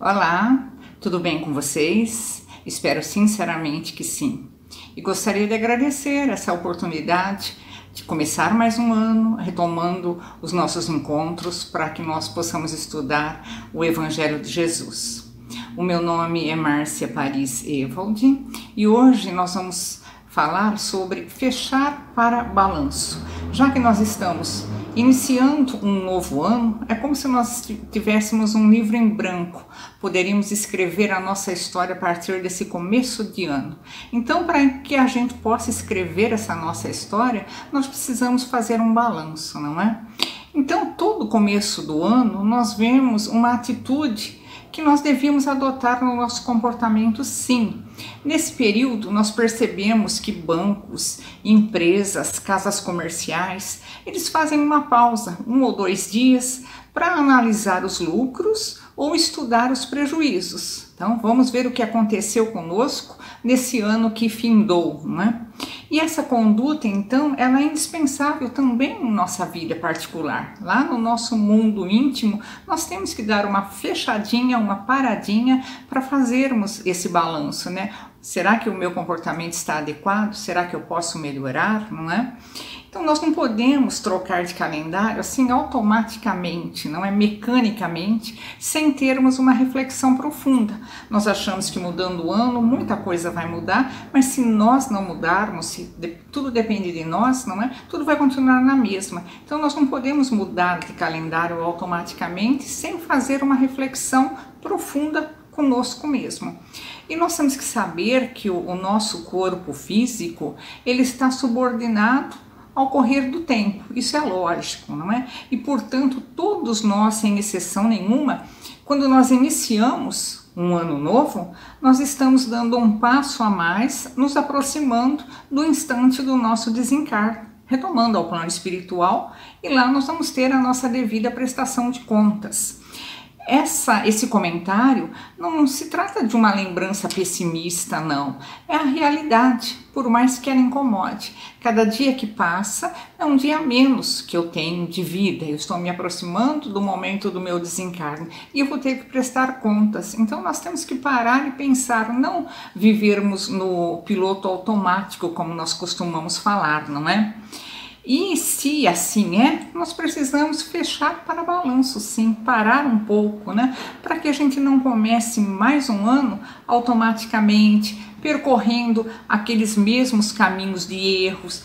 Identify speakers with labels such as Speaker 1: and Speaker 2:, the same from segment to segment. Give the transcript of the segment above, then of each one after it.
Speaker 1: Olá, tudo bem com vocês? Espero sinceramente que sim. E gostaria de agradecer essa oportunidade de começar mais um ano, retomando os nossos encontros para que nós possamos estudar o Evangelho de Jesus. O meu nome é Márcia Paris Evaldi e hoje nós vamos falar sobre fechar para balanço. Já que nós estamos iniciando um novo ano, é como se nós tivéssemos um livro em branco. Poderíamos escrever a nossa história a partir desse começo de ano. Então, para que a gente possa escrever essa nossa história, nós precisamos fazer um balanço, não é? Então, todo começo do ano, nós vemos uma atitude que nós devíamos adotar no nosso comportamento, sim. Nesse período, nós percebemos que bancos, empresas, casas comerciais, eles fazem uma pausa, 1 ou 2 dias, para analisar os lucros ou estudar os prejuízos. Então, vamos ver o que aconteceu conosco nesse ano que findou, não é? E essa conduta, então, ela é indispensável também em nossa vida particular. Lá no nosso mundo íntimo, nós temos que dar uma fechadinha, uma paradinha para fazermos esse balanço, né? Será que o meu comportamento está adequado? Será que eu posso melhorar, não é? Então, nós não podemos trocar de calendário assim automaticamente, não é mecanicamente, sem termos uma reflexão profunda. Nós achamos que mudando o ano, muita coisa vai mudar, mas se nós não mudarmos, se tudo depende de nós, não é? Tudo vai continuar na mesma. Então, nós não podemos mudar de calendário automaticamente sem fazer uma reflexão profunda conosco mesmo. E nós temos que saber que o nosso corpo físico, ele está subordinado ao correr do tempo, isso é lógico, não é? E portanto, todos nós, sem exceção nenhuma, quando nós iniciamos um ano novo, nós estamos dando um passo a mais, nos aproximando do instante do nosso desencarne, retomando ao plano espiritual, e lá nós vamos ter a nossa devida prestação de contas. Esse comentário não se trata de uma lembrança pessimista, não. É a realidade, por mais que ela incomode. Cada dia que passa é um dia a menos que eu tenho de vida. Eu estou me aproximando do momento do meu desencarne e eu vou ter que prestar contas. Então nós temos que parar e pensar, não vivermos no piloto automático, como nós costumamos falar, não é? E se assim é, nós precisamos fechar para balanço, sim, parar um pouco, né? Para que a gente não comece mais um ano automaticamente, percorrendo aqueles mesmos caminhos de erros,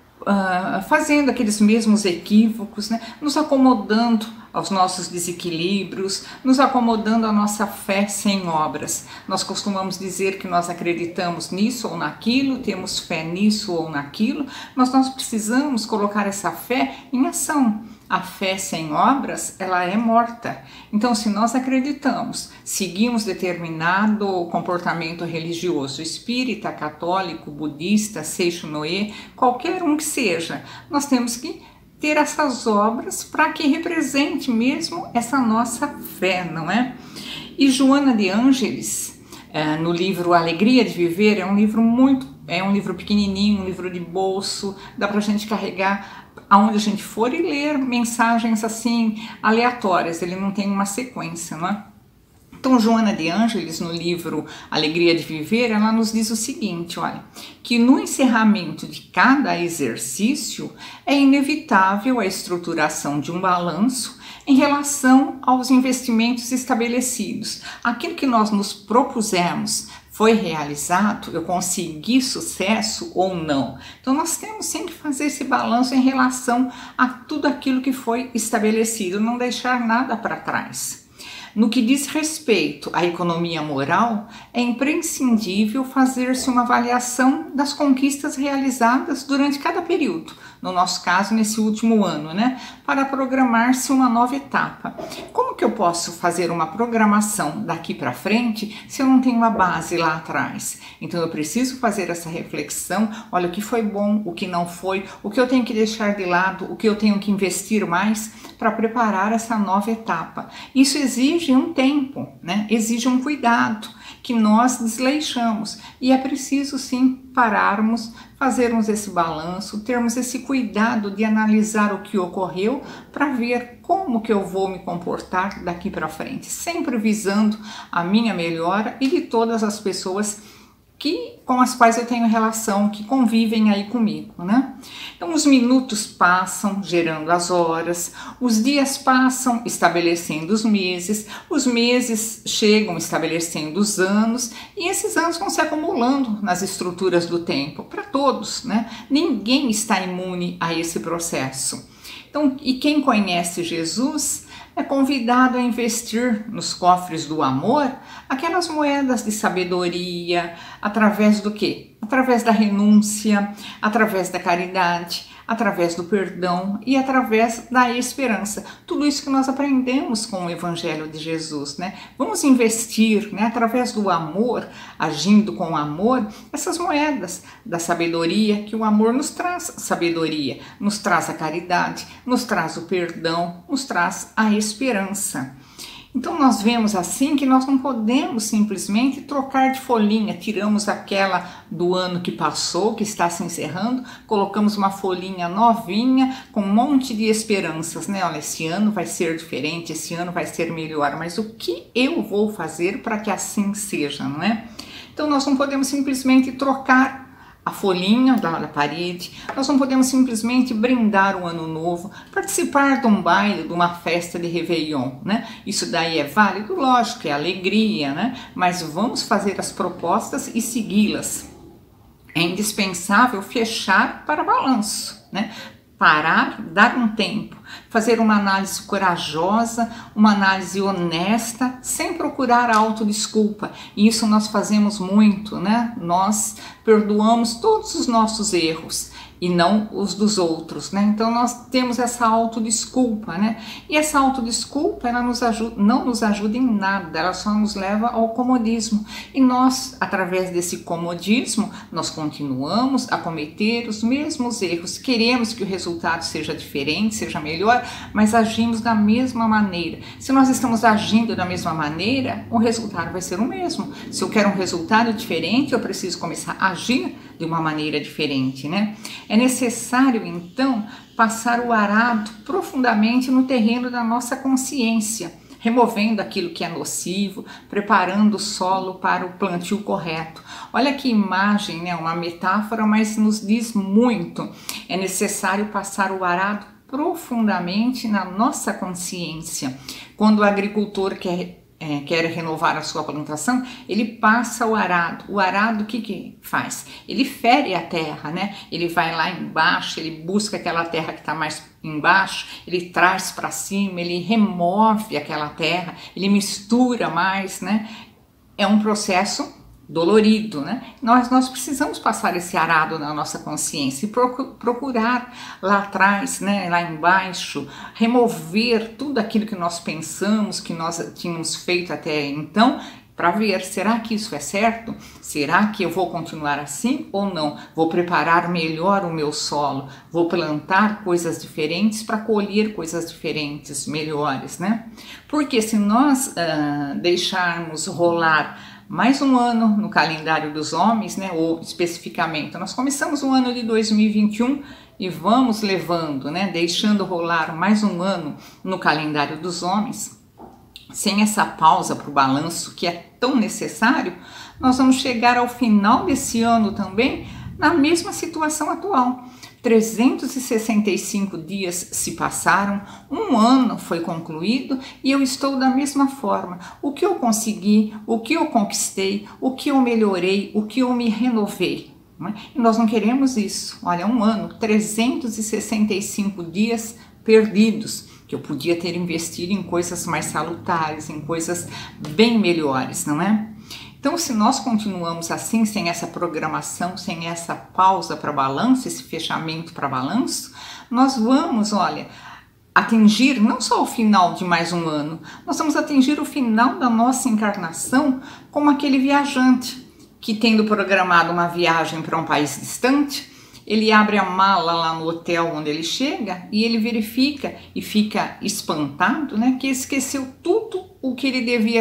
Speaker 1: fazendo aqueles mesmos equívocos, né? Nos acomodando aos nossos desequilíbrios, nos acomodando à nossa fé sem obras. Nós costumamos dizer que nós acreditamos nisso ou naquilo, temos fé nisso ou naquilo, mas nós precisamos colocar essa fé em ação. A fé sem obras, ela é morta. Então, se nós acreditamos, seguimos determinado comportamento religioso, espírita, católico, budista, Seixonoe, qualquer um que seja, nós temos que ter essas obras para que represente mesmo essa nossa fé, não é? E Joana de Ângeles, no livro Alegria de Viver, é um livro pequenininho, um livro de bolso, dá para a gente carregar aonde a gente for e ler mensagens assim aleatórias, ele não tem uma sequência, não é? Então, Joana de Ângeles, no livro Alegria de Viver, ela nos diz o seguinte, olha, que no encerramento de cada exercício é inevitável a estruturação de um balanço em relação aos investimentos estabelecidos. Aquilo que nós nos propusemos foi realizado, eu consegui sucesso ou não. Então, nós temos sim que fazer esse balanço em relação a tudo aquilo que foi estabelecido, não deixar nada para trás. No que diz respeito à economia moral, é imprescindível fazer-se uma avaliação das conquistas realizadas durante cada período, no nosso caso, nesse último ano, né? Para programar-se uma nova etapa. Como que eu posso fazer uma programação daqui para frente se eu não tenho uma base lá atrás? Então eu preciso fazer essa reflexão, olha o que foi bom, o que não foi, o que eu tenho que deixar de lado, o que eu tenho que investir mais para preparar essa nova etapa. Isso exige um tempo, né? Exige um cuidado que nós desleixamos e é preciso sim pararmos, fazermos esse balanço, termos esse cuidado de analisar o que ocorreu para ver como que eu vou me comportar daqui para frente, sempre visando a minha melhora e de todas as pessoas com as quais eu tenho relação, que convivem aí comigo, né? Então os minutos passam, gerando as horas, os dias passam, estabelecendo os meses chegam, estabelecendo os anos, e esses anos vão se acumulando nas estruturas do tempo, para todos, né? Ninguém está imune a esse processo. Então, e quem conhece Jesus é convidado a investir nos cofres do amor aquelas moedas de sabedoria, através do quê? Através da renúncia, através da caridade, através do perdão e através da esperança. Tudo isso que nós aprendemos com o Evangelho de Jesus, né? Vamos investir, né, através do amor, agindo com amor, essas moedas da sabedoria, que o amor nos traz sabedoria, nos traz a caridade, nos traz o perdão, nos traz a esperança. Então nós vemos assim que nós não podemos simplesmente trocar de folhinha, tiramos aquela do ano que passou, que está se encerrando, colocamos uma folhinha novinha com um monte de esperanças, né? Olha, esse ano vai ser diferente, esse ano vai ser melhor, mas o que eu vou fazer para que assim seja, não é? Então nós não podemos simplesmente trocar a folhinha da parede, nós não podemos simplesmente brindar o ano novo, participar de um baile, de uma festa de Réveillon, né? Isso daí é válido, lógico, é alegria, né? Mas vamos fazer as propostas e segui-las. É indispensável fechar para balanço, né? Parar, dar um tempo, fazer uma análise corajosa, uma análise honesta, sem procurar autodesculpa. E isso nós fazemos muito, né? Nós perdoamos todos os nossos erros e não os dos outros, né? Então nós temos essa autodesculpa, né? E essa autodesculpa, ela não nos ajuda em nada, ela só nos leva ao comodismo. E nós, através desse comodismo, nós continuamos a cometer os mesmos erros. Queremos que o resultado seja diferente, seja melhor, mas agimos da mesma maneira. Se nós estamos agindo da mesma maneira, o resultado vai ser o mesmo. Se eu quero um resultado diferente, eu preciso começar a agir de uma maneira diferente, né? É necessário, então, passar o arado profundamente no terreno da nossa consciência, removendo aquilo que é nocivo, preparando o solo para o plantio correto. Olha que imagem, né? Uma metáfora, mas nos diz muito. É necessário passar o arado profundamente na nossa consciência. Quando o agricultor quer renovar a sua plantação, ele passa o arado. O arado, o que faz? Ele fere a terra, né? Ele vai lá embaixo, ele busca aquela terra que está mais embaixo, ele traz para cima, ele remove aquela terra, ele mistura mais, né? É um processo dolorido, né? Nós precisamos passar esse arado na nossa consciência e procurar lá atrás, né, lá embaixo, remover tudo aquilo que nós pensamos, que nós tínhamos feito até então, para ver, será que isso é certo? Será que eu vou continuar assim ou não? Vou preparar melhor o meu solo, vou plantar coisas diferentes para colher coisas diferentes, melhores, né? Porque se nós deixarmos rolar mais um ano no calendário dos homens, né, ou especificamente, nós começamos o ano de 2021 e vamos levando, né, deixando rolar mais um ano no calendário dos homens, sem essa pausa para o balanço que é tão necessário, nós vamos chegar ao final desse ano também na mesma situação atual. 365 dias se passaram, um ano foi concluído e eu estou da mesma forma. O que eu consegui, o que eu conquistei, o que eu melhorei, o que eu me renovei. Né? E nós não queremos isso. Olha, um ano, 365 dias perdidos, que eu podia ter investido em coisas mais salutares, em coisas bem melhores, não é? Então, se nós continuamos assim, sem essa programação, sem essa pausa para balanço, esse fechamento para balanço, nós vamos, olha, atingir não só o final de mais um ano, nós vamos atingir o final da nossa encarnação como aquele viajante que, tendo programado uma viagem para um país distante, ele abre a mala lá no hotel onde ele chega e ele verifica e fica espantado, né, que esqueceu tudo o que ele devia ter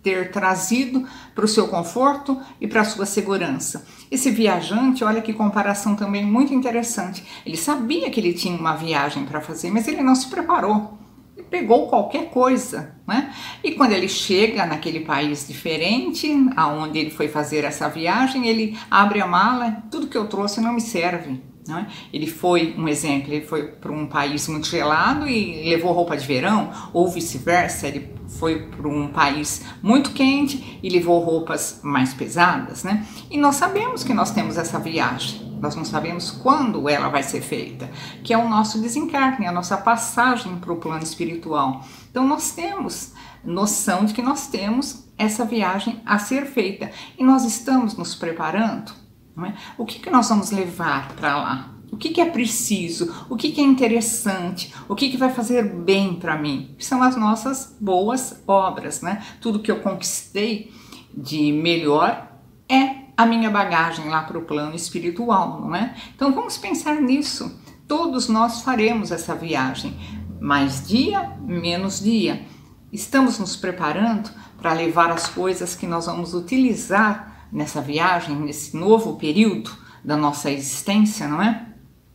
Speaker 1: ter trazido para o seu conforto e para a sua segurança. Esse viajante, olha que comparação também muito interessante. Ele sabia que ele tinha uma viagem para fazer, mas ele não se preparou. Ele pegou qualquer coisa, né? E quando ele chega naquele país diferente, aonde ele foi fazer essa viagem, ele abre a mala, tudo que eu trouxe não me serve. Né? Ele foi, um exemplo, ele foi para um país muito gelado e levou roupa de verão, ou vice-versa, ele foi para um país muito quente e levou roupas mais pesadas, né? E nós sabemos que nós temos essa viagem, nós não sabemos quando ela vai ser feita, que é o nosso desencarne, a nossa passagem para o plano espiritual. Então nós temos noção de que nós temos essa viagem a ser feita e nós estamos nos preparando. Não é? O que nós vamos levar para lá? O que é preciso? O que é interessante? O que vai fazer bem para mim? São as nossas boas obras, né? Tudo que eu conquistei de melhor é a minha bagagem lá para o plano espiritual, não é? Então vamos pensar nisso. Todos nós faremos essa viagem, mais dia, menos dia. Estamos nos preparando para levar as coisas que nós vamos utilizar nessa viagem, nesse novo período da nossa existência, não é?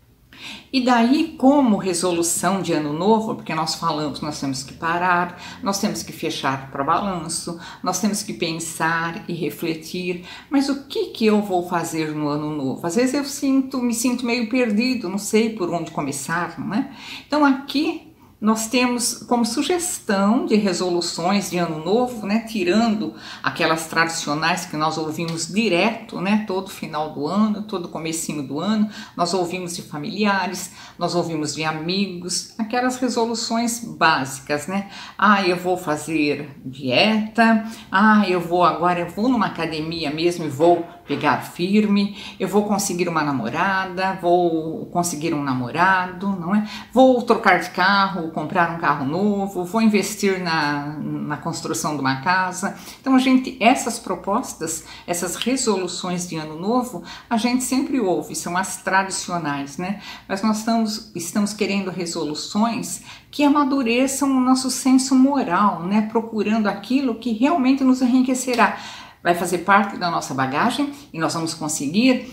Speaker 1: E daí, como resolução de ano novo, porque nós falamos, nós temos que parar, nós temos que fechar para balanço, nós temos que pensar e refletir, mas o que eu vou fazer no ano novo? Às vezes eu me sinto meio perdido, não sei por onde começar, não é? Então aqui nós temos como sugestão de resoluções de ano novo, né, tirando aquelas tradicionais que nós ouvimos direto, né, todo final do ano, todo comecinho do ano, nós ouvimos de familiares, nós ouvimos de amigos, aquelas resoluções básicas, né? Eu vou fazer dieta, eu vou numa academia mesmo e vou pegar firme, eu vou conseguir uma namorada, vou conseguir um namorado, não é? Vou trocar de carro, comprar um carro novo, vou investir na construção de uma casa. Então essas propostas, essas resoluções de ano novo, a gente sempre ouve, são as tradicionais, né? Mas nós estamos querendo resoluções que amadureçam o nosso senso moral, né? Procurando aquilo que realmente nos enriquecerá. Vai fazer parte da nossa bagagem e nós vamos conseguir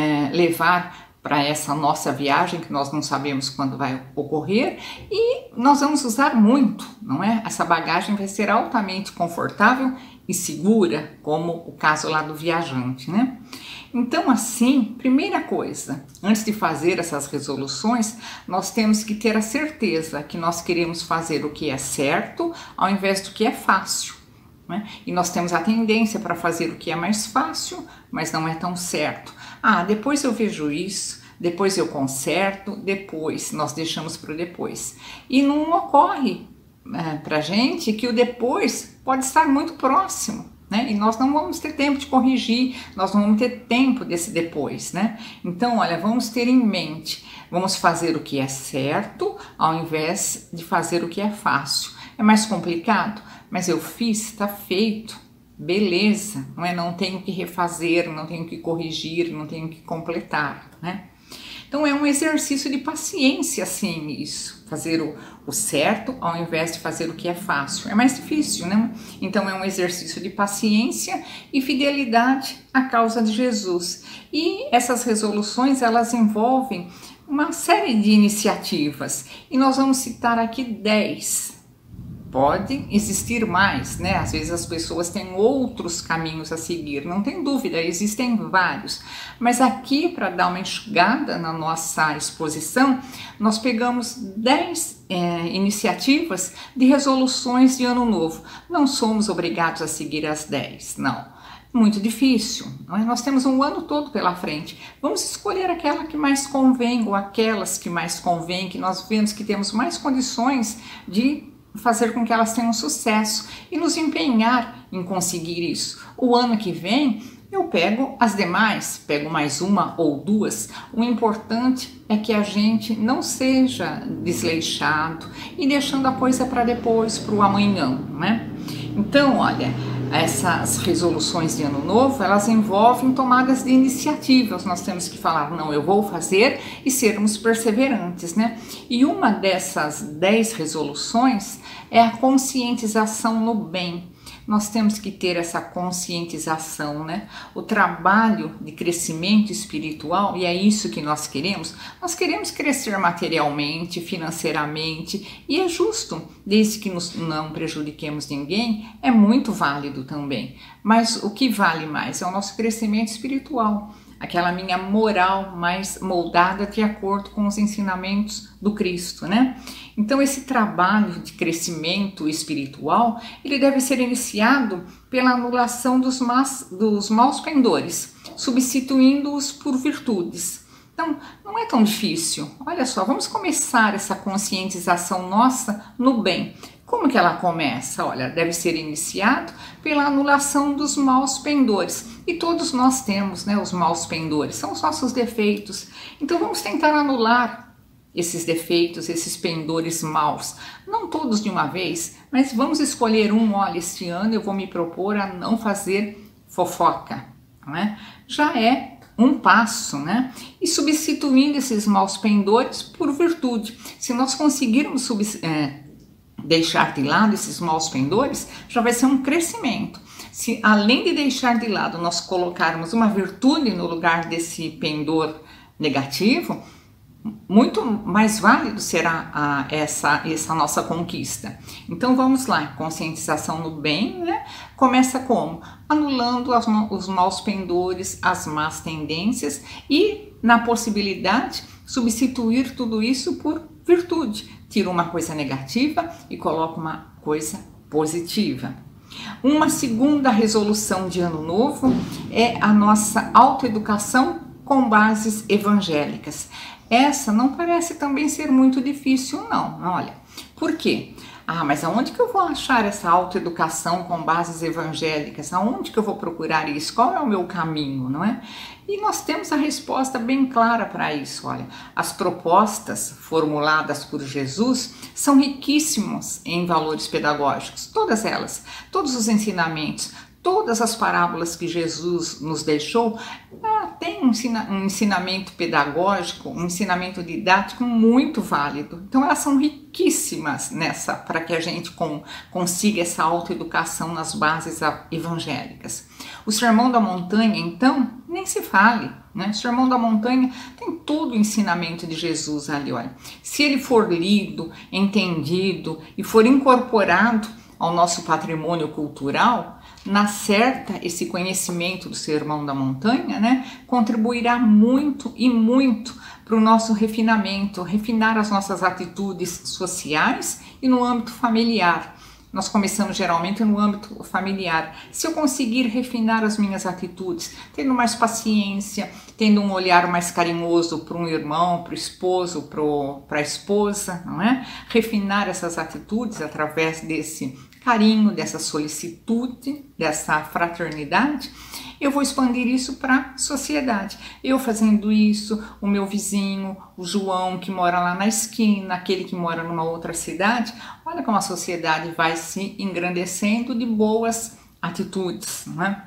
Speaker 1: levar para essa nossa viagem que nós não sabemos quando vai ocorrer e nós vamos usar muito, não é? Essa bagagem vai ser altamente confortável e segura, como o caso lá do viajante, né? Então, assim, primeira coisa, antes de fazer essas resoluções, nós temos que ter a certeza que nós queremos fazer o que é certo ao invés do que é fácil. Né? E nós temos a tendência para fazer o que é mais fácil, mas não é tão certo. Depois eu vejo isso, depois eu conserto, depois nós deixamos para o depois. E não ocorre para a gente que o depois pode estar muito próximo, né? E nós não vamos ter tempo de corrigir, nós não vamos ter tempo desse depois, né? Então, olha, vamos ter em mente, vamos fazer o que é certo ao invés de fazer o que é fácil. É mais complicado? Mas eu fiz, está feito, beleza, não é? Não tenho que refazer, não tenho que corrigir, não tenho que completar, né? Então é um exercício de paciência, assim, isso, fazer o certo ao invés de fazer o que é fácil. É mais difícil, né? Então é um exercício de paciência e fidelidade à causa de Jesus. E essas resoluções, elas envolvem uma série de iniciativas e nós vamos citar aqui 10. Pode existir mais, né? Às vezes as pessoas têm outros caminhos a seguir, não tem dúvida, existem vários. Mas aqui, para dar uma enxugada na nossa exposição, nós pegamos 10 iniciativas de resoluções de ano novo. Não somos obrigados a seguir as 10, não. Muito difícil, não é? Nós temos um ano todo pela frente. Vamos escolher aquela que mais convém ou aquelas que mais convém, que nós vemos que temos mais condições de fazer com que elas tenham sucesso e nos empenhar em conseguir isso. O ano que vem eu pego as demais, pego mais uma ou duas. O importante é que a gente não seja desleixado e deixando a coisa para depois, para o amanhã, né? Então, olha, essas resoluções de ano novo, elas envolvem tomadas de iniciativas. Nós temos que falar, não, eu vou fazer e sermos perseverantes, né? E uma dessas 10 resoluções é a conscientização no bem. nós temos que ter essa conscientização, né? O trabalho de crescimento espiritual, e é isso que nós queremos crescer materialmente, financeiramente, e é justo, desde que não prejudiquemos ninguém, é muito válido também. Mas o que vale mais é o nosso crescimento espiritual, aquela minha moral mais moldada de acordo com os ensinamentos do Cristo, né? Então esse trabalho de crescimento espiritual, ele deve ser iniciado pela anulação dos maus pendores, substituindo-os por virtudes. Então, não é tão difícil. Olha só, vamos começar essa conscientização nossa no bem. Como que ela começa? Olha, deve ser iniciado pela anulação dos maus pendores. E todos nós temos, né, os maus pendores, são os nossos defeitos. Então vamos tentar anular esses defeitos, esses pendores maus. Não todos de uma vez, mas vamos escolher um. Olha, este ano eu vou me propor a não fazer fofoca, não é? Já é um passo, né? E substituindo esses maus pendores por virtude. Se nós conseguirmos deixar de lado esses maus pendores, já vai ser um crescimento. Se além de deixar de lado nós colocarmos uma virtude no lugar desse pendor negativo, muito mais válido será essa nossa conquista. Então vamos lá, conscientização no bem, né? Começa como? Anulando os maus pendores, as más tendências e, na possibilidade, substituir tudo isso por virtude. Tira uma coisa negativa e coloca uma coisa positiva. Uma segunda resolução de ano novo é a nossa autoeducação com bases evangélicas. Essa não parece também ser muito difícil, não. Olha, por quê? Mas aonde que eu vou achar essa autoeducação com bases evangélicas? Aonde que eu vou procurar isso? Qual é o meu caminho, não é? E nós temos a resposta bem clara para isso. Olha, as propostas formuladas por Jesus são riquíssimas em valores pedagógicos, todas elas, todos os ensinamentos, todas as parábolas que Jesus nos deixou, tem um ensinamento pedagógico, um ensinamento didático muito válido. Então elas são riquíssimas para que a gente consiga essa autoeducação nas bases evangélicas. O Sermão da Montanha, então, nem se fale, né? O Sermão da Montanha tem todo o ensinamento de Jesus ali, olha. Se ele for lido, entendido e for incorporado ao nosso patrimônio cultural, na certa, esse conhecimento do Sermão da Montanha, né, contribuirá muito e muito para o nosso refinamento, refinar as nossas atitudes sociais e no âmbito familiar. Nós começamos geralmente no âmbito familiar. Se eu conseguir refinar as minhas atitudes, tendo mais paciência, tendo um olhar mais carinhoso para um irmão, para o esposo, para a esposa, não é? Refinar essas atitudes através desse carinho, dessa solicitude, dessa fraternidade, eu vou expandir isso para a sociedade. Eu fazendo isso, o meu vizinho, o João que mora lá na esquina, aquele que mora numa outra cidade, olha como a sociedade vai se engrandecendo de boas atitudes, não é?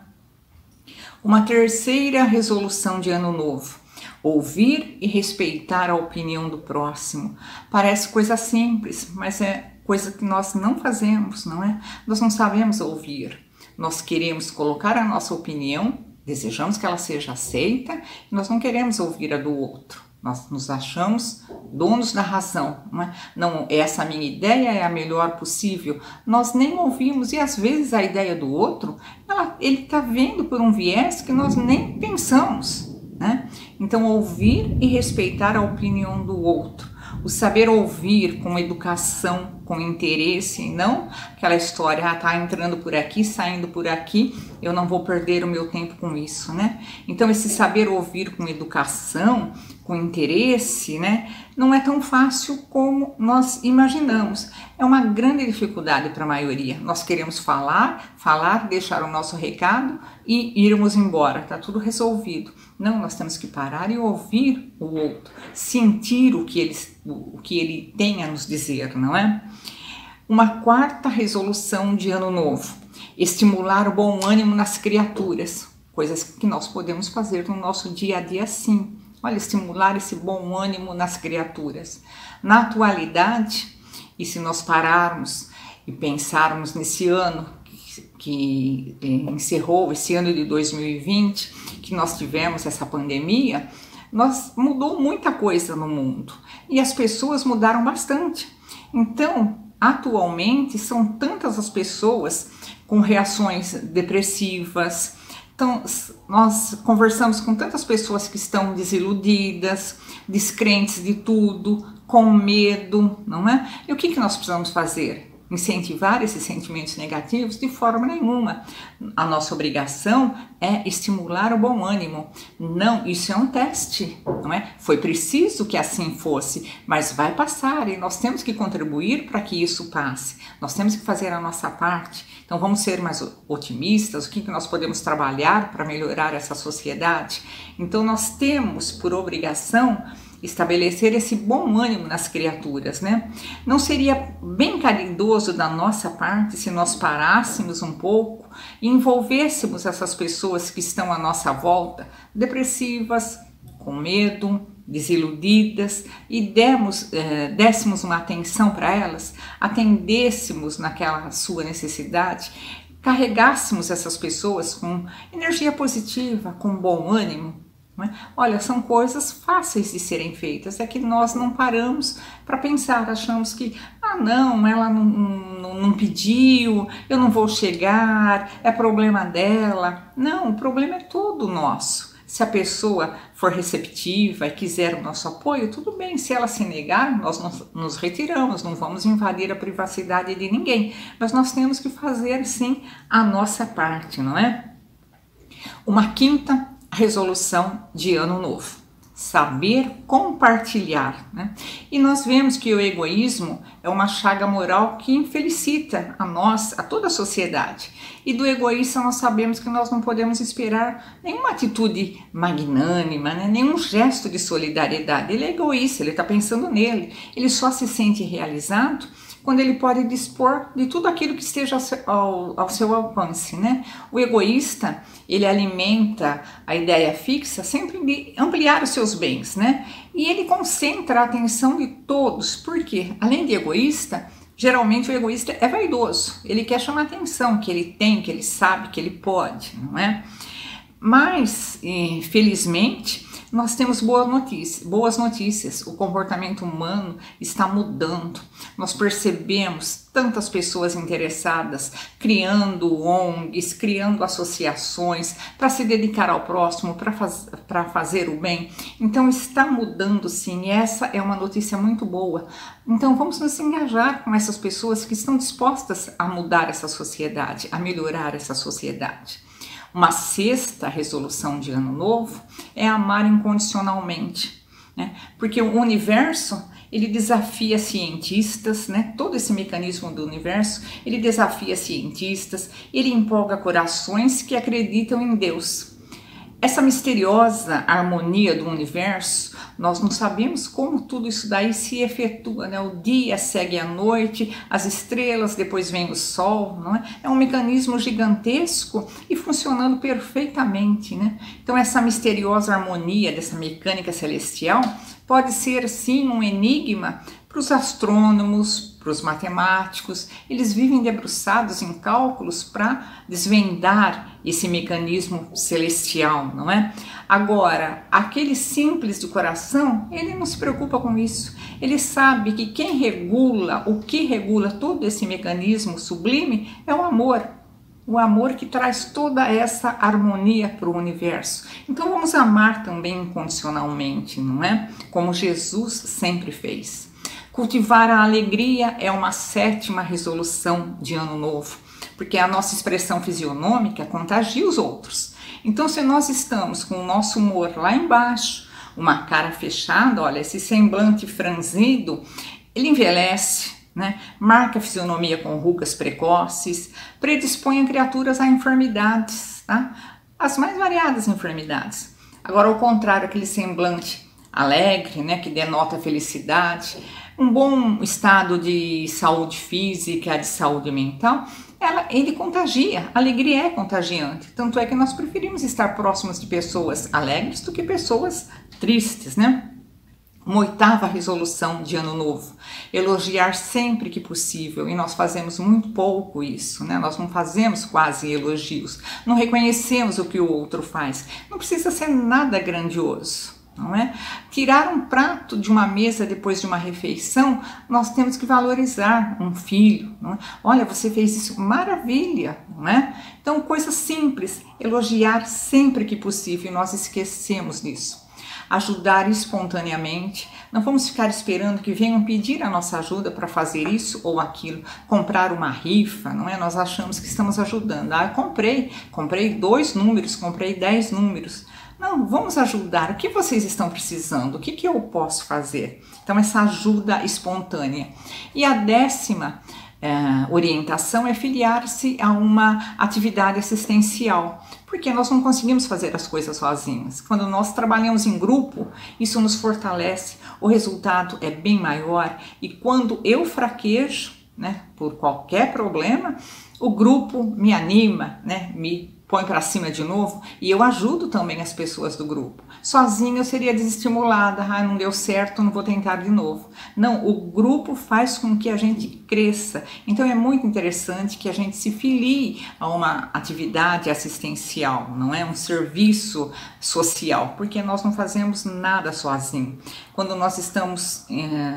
Speaker 1: Uma terceira resolução de ano novo: ouvir e respeitar a opinião do próximo. Parece coisa simples, mas é coisa que nós não fazemos, não é? Nós não sabemos ouvir. Nós queremos colocar a nossa opinião, desejamos que ela seja aceita, e nós não queremos ouvir a do outro. Nós nos achamos donos da razão, não é? Não, essa minha ideia é a melhor possível. Nós nem ouvimos, e às vezes a ideia do outro, ele está vendo por um viés que nós nem pensamos, né? Então, ouvir e respeitar a opinião do outro. O saber ouvir com educação, com interesse, e não aquela história, tá entrando por aqui, saindo por aqui, eu não vou perder o meu tempo com isso, né? Então esse saber ouvir com educação, com interesse, né, não é tão fácil como nós imaginamos. É uma grande dificuldade para a maioria. Nós queremos falar, deixar o nosso recado e irmos embora, tá tudo resolvido. Não, nós temos que parar e ouvir o outro, sentir o que ele tem a nos dizer, não é? Uma quarta resolução de ano novo: estimular o bom ânimo nas criaturas, coisas que nós podemos fazer no nosso dia a dia sim. Olha, estimular esse bom ânimo nas criaturas. Na atualidade, e se nós pararmos e pensarmos nesse ano que encerrou esse ano de 2020, que nós tivemos essa pandemia, mudou muita coisa no mundo e as pessoas mudaram bastante. Então, atualmente, são tantas as pessoas com reações depressivas. Então, nós conversamos com tantas pessoas que estão desiludidas, descrentes de tudo, com medo, não é? E o que nós precisamos fazer? Incentivar esses sentimentos negativos? De forma nenhuma. A nossa obrigação é estimular o bom ânimo. Não, isso é um teste, não é? Foi preciso que assim fosse, mas vai passar e nós temos que contribuir para que isso passe. Nós temos que fazer a nossa parte. Então vamos ser mais otimistas. O que nós podemos trabalhar para melhorar essa sociedade? Então nós temos por obrigação estabelecer esse bom ânimo nas criaturas, né? Não seria bem caridoso da nossa parte se nós parássemos um pouco e envolvêssemos essas pessoas que estão à nossa volta, depressivas, com medo, desiludidas, e dessemos uma atenção para elas, atendêssemos naquela sua necessidade, carregássemos essas pessoas com energia positiva, com bom ânimo. Olha, são coisas fáceis de serem feitas, é que nós não paramos para pensar, achamos que, não, ela não pediu, eu não vou chegar, é problema dela. Não, o problema é todo nosso. Se a pessoa for receptiva e quiser o nosso apoio, tudo bem. Se ela se negar, nós nos retiramos, não vamos invadir a privacidade de ninguém, mas nós temos que fazer sim a nossa parte, não é? Uma quinta resolução de ano novo: saber compartilhar, né? E nós vemos que o egoísmo é uma chaga moral que infelicita a nós, a toda a sociedade. E do egoísta nós sabemos que nós não podemos esperar nenhuma atitude magnânima, né? Nenhum gesto de solidariedade. Ele é egoísta, ele está pensando nele. Ele só se sente realizado quando ele pode dispor de tudo aquilo que esteja ao seu alcance, né? O egoísta, ele alimenta a ideia fixa sempre de ampliar os seus bens, né? E ele concentra a atenção de todos, porque além de egoísta, geralmente o egoísta é vaidoso, ele quer chamar a atenção, que ele tem, que ele sabe, que ele pode, não é? Mas, felizmente, nós temos boas notícias. O comportamento humano está mudando. Nós percebemos tantas pessoas interessadas, criando ONGs, criando associações para se dedicar ao próximo, para fazer o bem. Então está mudando sim, e essa é uma notícia muito boa. Então vamos nos engajar com essas pessoas que estão dispostas a mudar essa sociedade, a melhorar essa sociedade. Uma sexta resolução de ano novo é amar incondicionalmente, né? Porque o universo, ele desafia cientistas, né? Todo esse mecanismo do universo, ele desafia cientistas, ele empolga corações que acreditam em Deus. Essa misteriosa harmonia do universo, nós não sabemos como tudo isso daí se efetua, né? O dia segue a noite, as estrelas, depois vem o sol, não é? É um mecanismo gigantesco e funcionando perfeitamente, né? Então essa misteriosa harmonia dessa mecânica celestial pode ser sim um enigma para os astrônomos, para os matemáticos. Eles vivem debruçados em cálculos para desvendar esse mecanismo celestial, não é? Agora, aquele simples de coração, ele não se preocupa com isso. Ele sabe que quem regula, o que regula todo esse mecanismo sublime é o amor. O amor que traz toda essa harmonia para o universo. Então vamos amar também incondicionalmente, não é? Como Jesus sempre fez. Cultivar a alegria é uma sétima resolução de ano novo, porque a nossa expressão fisionômica contagia os outros. Então, se nós estamos com o nosso humor lá embaixo, uma cara fechada, olha, esse semblante franzido, ele envelhece, né? Marca a fisionomia com rugas precoces, predispõe a criaturas a enfermidades, tá? As mais variadas enfermidades. Agora, ao contrário, aquele semblante alegre, né, que denota felicidade, um bom estado de saúde física, de saúde mental, ele contagia. A alegria é contagiante. Tanto é que nós preferimos estar próximos de pessoas alegres do que pessoas tristes, né? Uma 8ª resolução de ano novo, elogiar sempre que possível, e nós fazemos muito pouco isso, né? Nós não fazemos quase elogios, não reconhecemos o que o outro faz, não precisa ser nada grandioso, não é? Tirar um prato de uma mesa depois de uma refeição, nós temos que valorizar um filho, não é? Olha, você fez isso, maravilha, não é? Então, coisas simples, elogiar sempre que possível, e nós esquecemos disso. Ajudar espontaneamente, não vamos ficar esperando que venham pedir a nossa ajuda para fazer isso ou aquilo, comprar uma rifa, não é? Nós achamos que estamos ajudando. Ah, comprei 2 números, comprei 10 números. Não, vamos ajudar. O que vocês estão precisando? O que eu posso fazer? Então, essa ajuda espontânea. E a 10ª orientação é filiar-se a uma atividade assistencial, porque nós não conseguimos fazer as coisas sozinhos. Quando nós trabalhamos em grupo, isso nos fortalece, o resultado é bem maior, e quando eu fraquejo, né, por qualquer problema, o grupo me anima, né, me põe para cima de novo, e eu ajudo também as pessoas do grupo. Sozinha eu seria desestimulada, não deu certo, não vou tentar de novo. Não, o grupo faz com que a gente cresça. Então é muito interessante que a gente se filie a uma atividade assistencial, não é? Um serviço social, porque nós não fazemos nada sozinho. Quando nós estamos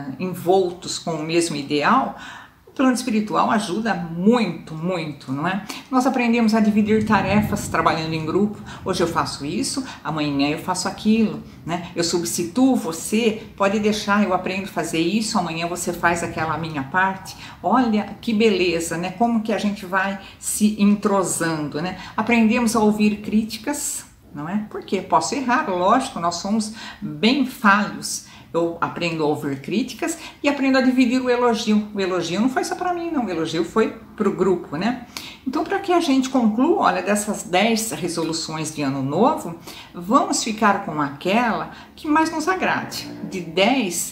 Speaker 1: envoltos com o mesmo ideal, o plano espiritual ajuda muito, muito, não é? Nós aprendemos a dividir tarefas trabalhando em grupo. Hoje eu faço isso, amanhã eu faço aquilo, né? Eu substituo você, pode deixar, eu aprendo a fazer isso, amanhã você faz aquela minha parte. Olha que beleza, né? Como que a gente vai se entrosando, né? Aprendemos a ouvir críticas, não é? Porque posso errar, lógico, nós somos bem falhos. Eu aprendo a ouvir críticas e aprendo a dividir o elogio. O elogio não foi só para mim, não. O elogio foi para o grupo, né? Então, para que a gente conclua, olha, dessas 10 resoluções de ano novo, vamos ficar com aquela que mais nos agrade. De 10,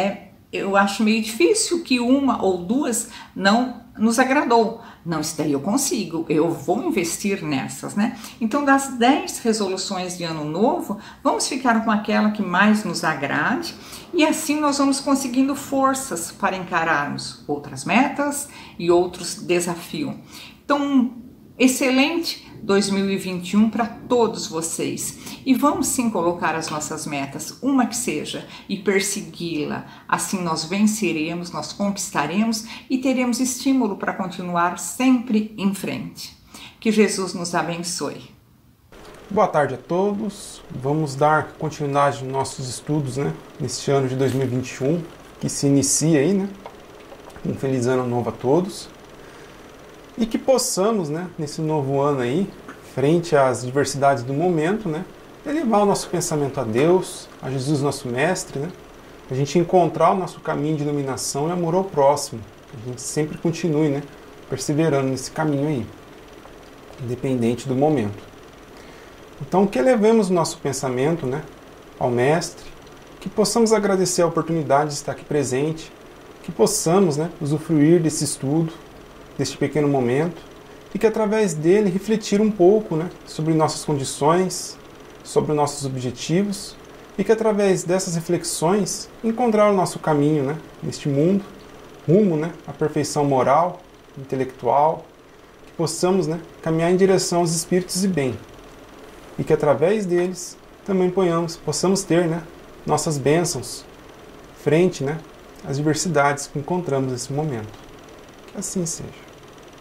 Speaker 1: eu acho meio difícil que 1 ou 2 não nos agradou. Não, isso daí eu consigo, eu vou investir nessas, né? Então, das 10 resoluções de ano novo, vamos ficar com aquela que mais nos agrade, e assim nós vamos conseguindo forças para encararmos outras metas e outros desafios. Então, excelente 2021 para todos vocês. E vamos sim colocar as nossas metas, uma que seja, e persegui-la. Assim nós venceremos, nós conquistaremos e teremos estímulo para continuar sempre em frente. Que Jesus nos abençoe.
Speaker 2: Boa tarde a todos. Vamos dar continuidade nos nossos estudos, né? Neste ano de 2021, que se inicia aí, né? Um feliz ano novo a todos. E que possamos, né, nesse novo ano aí, frente às diversidades do momento, né, elevar o nosso pensamento a Deus, a Jesus nosso Mestre, né, a gente encontrar o nosso caminho de iluminação e amor ao próximo. A gente sempre continue, né, perseverando nesse caminho aí, independente do momento. Então, que elevemos o nosso pensamento, né, ao Mestre, que possamos agradecer a oportunidade de estar aqui presente, que possamos, né, usufruir desse estudo, deste pequeno momento, e que através dele refletir um pouco, né, sobre nossas condições, sobre nossos objetivos, e que através dessas reflexões encontrar o nosso caminho, né, neste mundo, rumo, né, à perfeição moral, intelectual, que possamos, né, caminhar em direção aos espíritos de bem, e que através deles também possamos ter, né, nossas bênçãos frente, né, às diversidades que encontramos nesse momento. Que assim seja.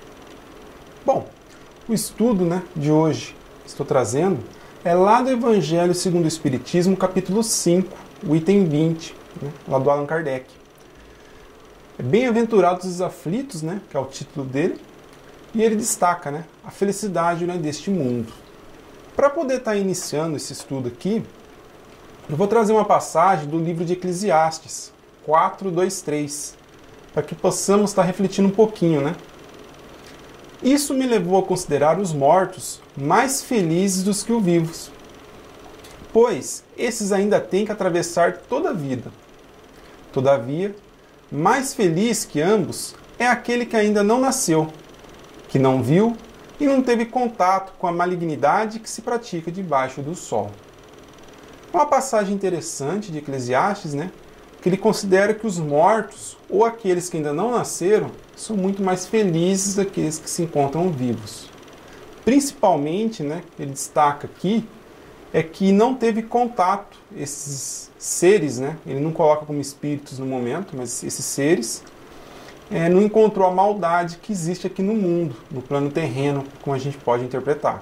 Speaker 2: Bom, o estudo, né, de hoje que estou trazendo é lá do Evangelho segundo o Espiritismo, capítulo 5, o item 20, né, lá do Allan Kardec. Bem-aventurados os aflitos, né, que é o título dele, e ele destaca, né, a felicidade, né, deste mundo. Para poder estar iniciando esse estudo aqui, eu vou trazer uma passagem do livro de Eclesiastes, 4:2-3, para que possamos estar refletindo um pouquinho, né? Isso me levou a considerar os mortos mais felizes dos que os vivos, pois esses ainda têm que atravessar toda a vida. Todavia, mais feliz que ambos é aquele que ainda não nasceu, que não viu e não teve contato com a malignidade que se pratica debaixo do sol. Uma passagem interessante de Eclesiastes, né? Que ele considera que os mortos, ou aqueles que ainda não nasceram, são muito mais felizes do que aqueles que se encontram vivos. Principalmente, né, ele destaca aqui, é que não teve contato, esses seres, né, ele não coloca como espíritos no momento, mas esses seres, não encontrou a maldade que existe aqui no mundo, no plano terreno, como a gente pode interpretar.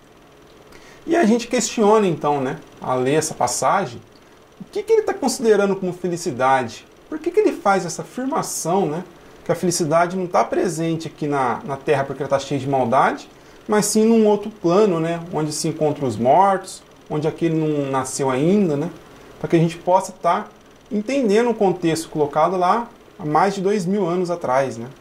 Speaker 2: E a gente questiona então, né, ao ler essa passagem, o que ele está considerando como felicidade? Por que ele faz essa afirmação, né, que a felicidade não está presente aqui na Terra porque ela está cheia de maldade, mas sim num outro plano, né, onde se encontram os mortos, onde aquele não nasceu ainda, né, para que a gente possa estar entendendo o contexto colocado lá há mais de 2000 anos atrás. Né.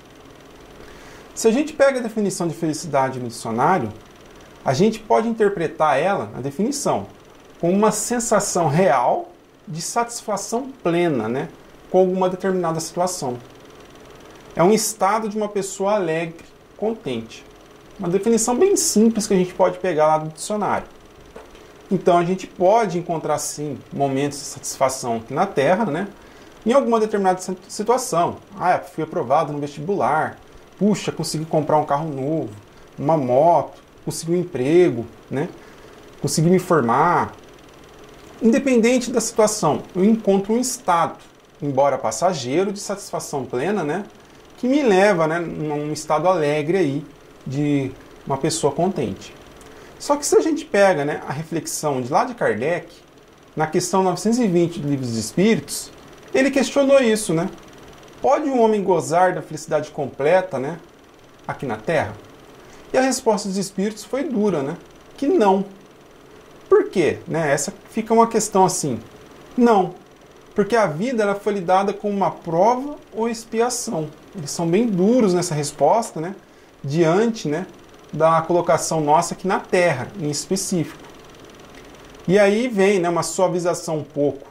Speaker 2: Se a gente pega a definição de felicidade no dicionário, a gente pode interpretar ela, a definição, como uma sensação real de satisfação plena, né, com alguma determinada situação. É um estado de uma pessoa alegre, contente. Uma definição bem simples que a gente pode pegar lá do dicionário. Então a gente pode encontrar sim momentos de satisfação aqui na Terra, né, em alguma determinada situação. Fui aprovado no vestibular. Puxa, consegui comprar um carro novo, uma moto, consegui um emprego, né, consegui me formar. Independente da situação, eu encontro um estado, embora passageiro, de satisfação plena, né, que me leva, né, num estado alegre aí de uma pessoa contente. Só que se a gente pega, né, a reflexão de lá de Kardec, na questão 920 do Livro dos Espíritos, ele questionou isso, né? Pode um homem gozar da felicidade completa, né, aqui na Terra? E a resposta dos Espíritos foi dura, né? Que não. Por quê? Né? Essa fica uma questão assim. Não. Porque a vida ela foi lidada com uma prova ou expiação. Eles são bem duros nessa resposta, né? Diante, né, da colocação nossa aqui na Terra, em específico. E aí vem, né, uma suavização um pouco.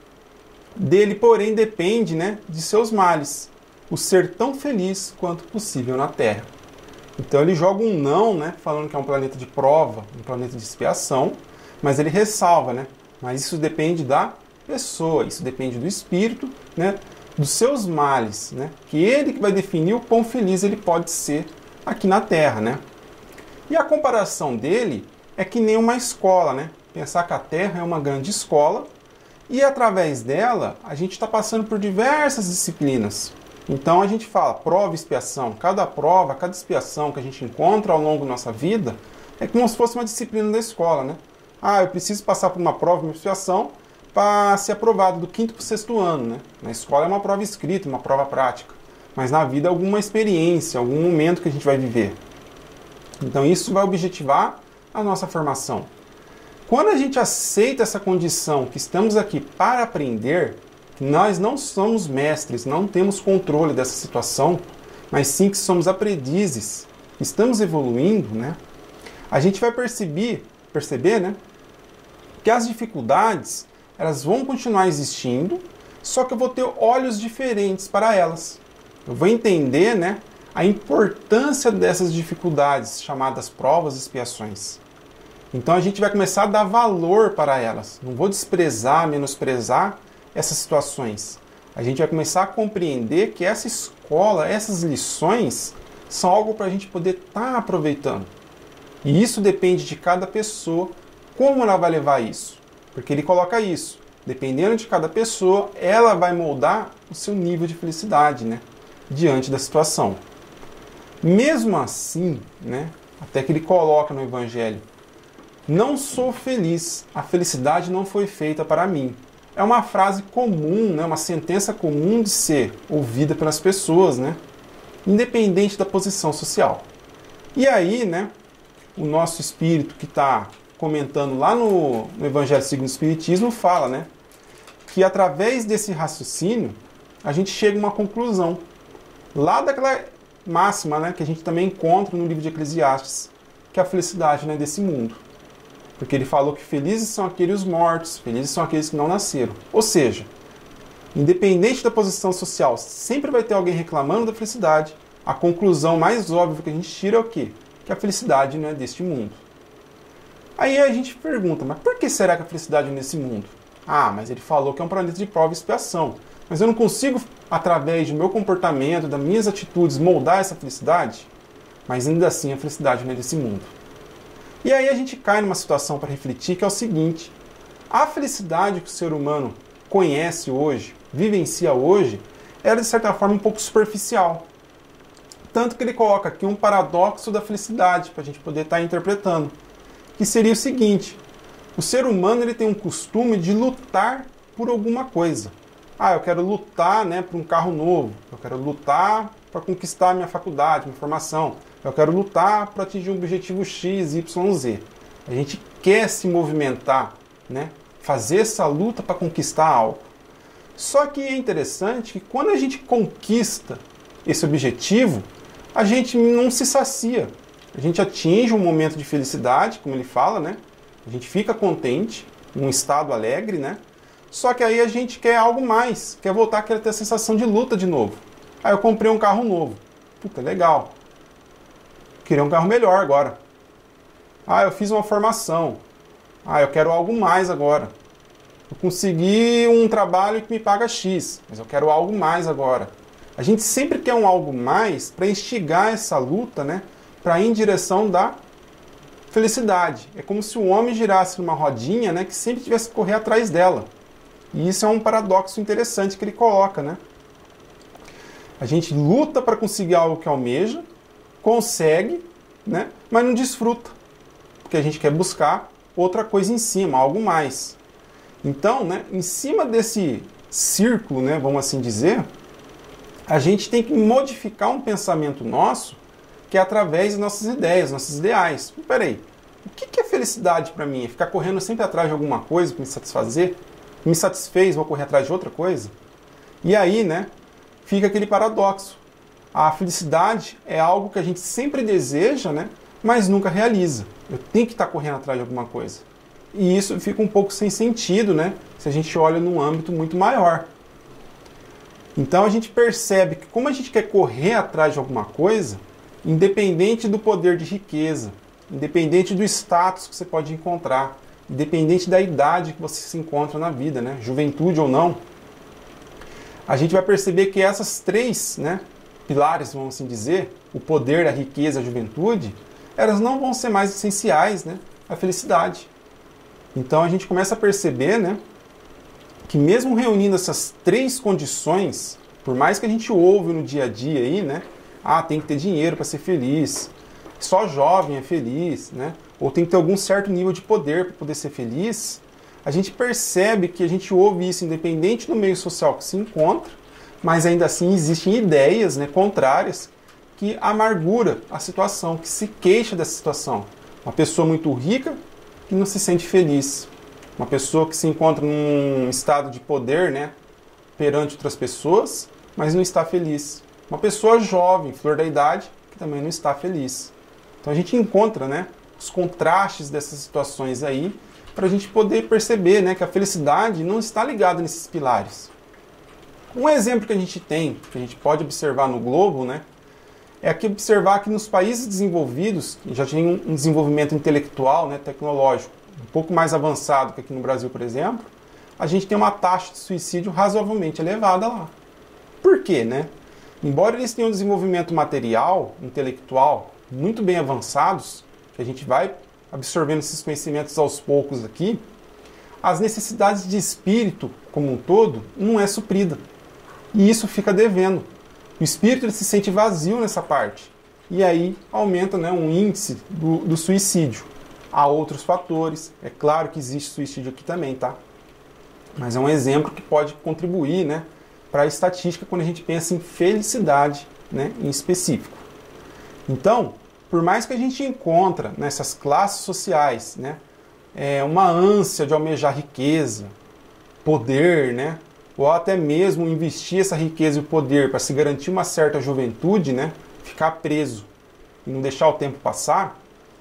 Speaker 2: Dele, porém, depende, né, de seus males. O ser tão feliz quanto possível na Terra. Então ele joga um não, né, falando que é um planeta de prova, um planeta de expiação, mas ele ressalva, né, mas isso depende da pessoa, isso depende do espírito, né, dos seus males, né, que ele que vai definir o quão feliz ele pode ser aqui na Terra, né. E a comparação dele é que nem uma escola, né, pensar que a Terra é uma grande escola e através dela a gente está passando por diversas disciplinas. Então a gente fala prova e expiação. Cada prova, cada expiação que a gente encontra ao longo da nossa vida é como se fosse uma disciplina da escola, né? Eu preciso passar por uma prova, uma expiação para ser aprovado do 5º para o 6º ano, né? Na escola é uma prova escrita, uma prova prática. Mas na vida é alguma experiência, algum momento que a gente vai viver. Então isso vai objetivar a nossa formação. Quando a gente aceita essa condição que estamos aqui para aprender, nós não somos mestres, não temos controle dessa situação, mas sim que somos aprendizes, estamos evoluindo, né? A gente vai perceber, né, que as dificuldades elas vão continuar existindo, só que eu vou ter olhos diferentes para elas. Eu vou entender, né, a importância dessas dificuldades, chamadas provas e expiações. Então a gente vai começar a dar valor para elas. Não vou desprezar, menosprezar essas situações. A gente vai começar a compreender que essa escola, essas lições, são algo para a gente poder estar aproveitando. E isso depende de cada pessoa, como ela vai levar isso. Porque ele coloca isso. Dependendo de cada pessoa, ela vai moldar o seu nível de felicidade, né, diante da situação. Mesmo assim, né, até que ele coloca no Evangelho, não sou feliz, a felicidade não foi feita para mim. É uma frase comum, né, uma sentença comum de ser ouvida pelas pessoas, né, independente da posição social. E aí, né, o nosso espírito que está comentando lá no Evangelho segundo o Espiritismo fala, né, que através desse raciocínio a gente chega a uma conclusão. Lá daquela máxima, né, que a gente também encontra no livro de Eclesiastes, que a felicidade não é desse mundo. Porque ele falou que felizes são aqueles mortos, felizes são aqueles que não nasceram. Ou seja, independente da posição social, sempre vai ter alguém reclamando da felicidade. A conclusão mais óbvia que a gente tira é o quê? Que a felicidade não é deste mundo. Aí a gente pergunta, mas por que será que a felicidade é nesse mundo? Ah, mas ele falou que é um planeta de prova e expiação. Mas eu não consigo, através do meu comportamento, das minhas atitudes, moldar essa felicidade? Mas ainda assim a felicidade não é desse mundo. E aí a gente cai numa situação para refletir que é o seguinte: a felicidade que o ser humano conhece hoje, vivencia hoje, ela é de certa forma um pouco superficial. Tanto que ele coloca aqui um paradoxo da felicidade para a gente poder estar interpretando. Que seria o seguinte: o ser humano ele tem um costume de lutar por alguma coisa. Ah, eu quero lutar, né, por um carro novo. Eu quero lutar para conquistar minha faculdade, minha formação. Eu quero lutar para atingir um objetivo X, Y, Z. A gente quer se movimentar, né, fazer essa luta para conquistar algo. Só que é interessante que quando a gente conquista esse objetivo, a gente não se sacia. A gente atinge um momento de felicidade, como ele fala, né? A gente fica contente, num estado alegre, né? Só que aí a gente quer algo mais, quer voltar, quer ter a sensação de luta de novo. Aí eu comprei um carro novo. Puta, legal. Queria um carro melhor agora. Ah, eu fiz uma formação. Ah, eu quero algo mais agora. Eu consegui um trabalho que me paga X, mas eu quero algo mais agora. A gente sempre quer um algo mais para instigar essa luta, né? Para ir em direção da felicidade. É como se o homem girasse numa rodinha, né? Que sempre tivesse que correr atrás dela. E isso é um paradoxo interessante que ele coloca, né? A gente luta para conseguir algo que almeja, consegue, né? Mas não desfruta, porque a gente quer buscar outra coisa em cima, algo mais. Então, né, em cima desse círculo, né, vamos assim dizer, a gente tem que modificar um pensamento nosso, que é através das nossas ideias, nossos ideais. Peraí, o que é felicidade para mim? É ficar correndo sempre atrás de alguma coisa para me satisfazer? Me satisfez, vou correr atrás de outra coisa? E aí, né, fica aquele paradoxo. A felicidade é algo que a gente sempre deseja, né, mas nunca realiza. Eu tenho que estar correndo atrás de alguma coisa. E isso fica um pouco sem sentido, né, se a gente olha num âmbito muito maior. Então a gente percebe que como a gente quer correr atrás de alguma coisa, independente do poder de riqueza, independente do status que você pode encontrar, independente da idade que você se encontra na vida, né, juventude ou não, a gente vai perceber que essas três, né, pilares, vamos assim dizer, o poder, a riqueza, a juventude, elas não vão ser mais essenciais, né, à felicidade. Então a gente começa a perceber, né, que mesmo reunindo essas três condições, por mais que a gente ouve no dia a dia aí, né, ah, tem que ter dinheiro para ser feliz, só jovem é feliz, né, ou tem que ter algum certo nível de poder para poder ser feliz, a gente percebe que a gente ouve isso independente do meio social que se encontra, mas ainda assim existem ideias, né, contrárias que amargura a situação, que se queixa dessa situação. Uma pessoa muito rica que não se sente feliz. Uma pessoa que se encontra num estado de poder, né, perante outras pessoas, mas não está feliz. Uma pessoa jovem, flor da idade, que também não está feliz. Então a gente encontra, né, os contrastes dessas situações aí, para a gente poder perceber, né, que a felicidade não está ligada nesses pilares. Um exemplo que a gente tem, que a gente pode observar no globo, né, é aqui observar que nos países desenvolvidos, que já tem um desenvolvimento intelectual, né, tecnológico, um pouco mais avançado que aqui no Brasil, por exemplo, a gente tem uma taxa de suicídio razoavelmente elevada lá. Por quê, né? Embora eles tenham um desenvolvimento material, intelectual, muito bem avançados, que a gente vai absorvendo esses conhecimentos aos poucos aqui, as necessidades de espírito como um todo não é suprida. E isso fica devendo. O espírito ele se sente vazio nessa parte. E aí aumenta, né, um índice do suicídio. Há outros fatores. É claro que existe suicídio aqui também, tá? Mas é um exemplo que pode contribuir, né, para a estatística quando a gente pensa em felicidade, né, em específico. Então, por mais que a gente encontre nessas classes sociais, né, uma ânsia de almejar riqueza, poder, né, ou até mesmo investir essa riqueza e o poder para se garantir uma certa juventude, né, ficar preso e não deixar o tempo passar,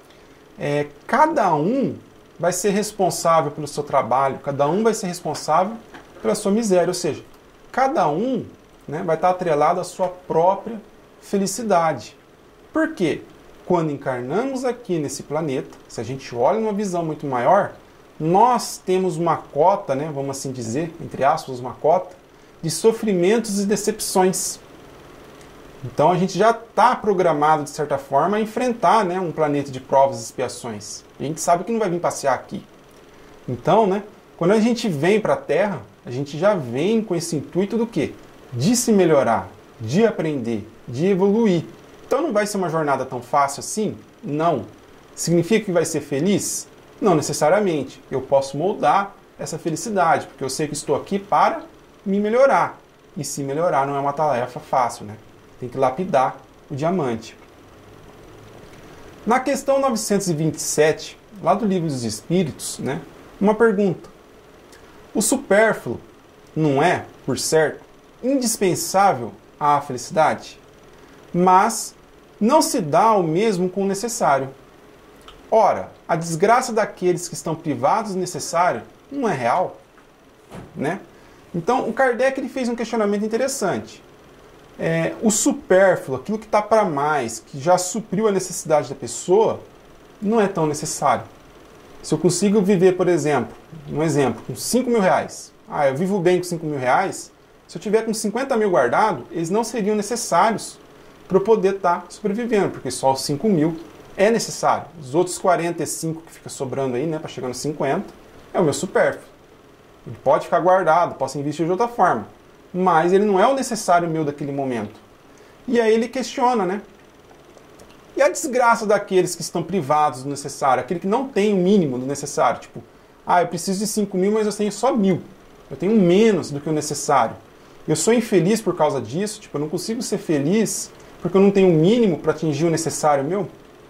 Speaker 2: cada um vai ser responsável pelo seu trabalho, cada um vai ser responsável pela sua miséria, ou seja, cada um, né, vai estar atrelado à sua própria felicidade. Por quê? quando encarnamos aqui nesse planeta, se a gente olha numa visão muito maior, nós temos uma cota, né, vamos assim dizer, entre aspas, uma cota, de sofrimentos e decepções. Então a gente já está programado, de certa forma, a enfrentar, né, um planeta de provas e expiações. A gente sabe que não vai vir passear aqui. Então, né, quando a gente vem para a Terra, a gente já vem com esse intuito do quê? De se melhorar, de aprender, de evoluir. Então não vai ser uma jornada tão fácil assim? Não. Significa que vai ser feliz? Não necessariamente. Eu posso moldar essa felicidade, porque eu sei que estou aqui para me melhorar. E se melhorar não é uma tarefa fácil, né? Tem que lapidar o diamante. Na questão 927, lá do Livro dos Espíritos, né, uma pergunta. O supérfluo não é, por certo, indispensável à felicidade? Mas não se dá o mesmo com o necessário. Ora, a desgraça daqueles que estão privados do necessário não é real, né? Então, o Kardec ele fez um questionamento interessante. O supérfluo, aquilo que está para mais, que já supriu a necessidade da pessoa, não é tão necessário. Se eu consigo viver, por exemplo, com 5 mil reais, eu vivo bem com 5 mil reais, se eu tiver com 50 mil guardado, eles não seriam necessários para eu poder estar sobrevivendo, porque só os 5 mil é necessário. Os outros 45 que fica sobrando aí, né, para chegar nos 50, é o meu supérfluo. Ele pode ficar guardado, posso investir de outra forma, mas ele não é o necessário meu daquele momento. E aí ele questiona, né? E a desgraça daqueles que estão privados do necessário, aquele que não tem o mínimo do necessário, tipo, eu preciso de 5 mil, mas eu tenho só 1.000. Eu tenho menos do que o necessário. Eu sou infeliz por causa disso, tipo, eu não consigo ser feliz porque eu não tenho o mínimo para atingir o necessário meu.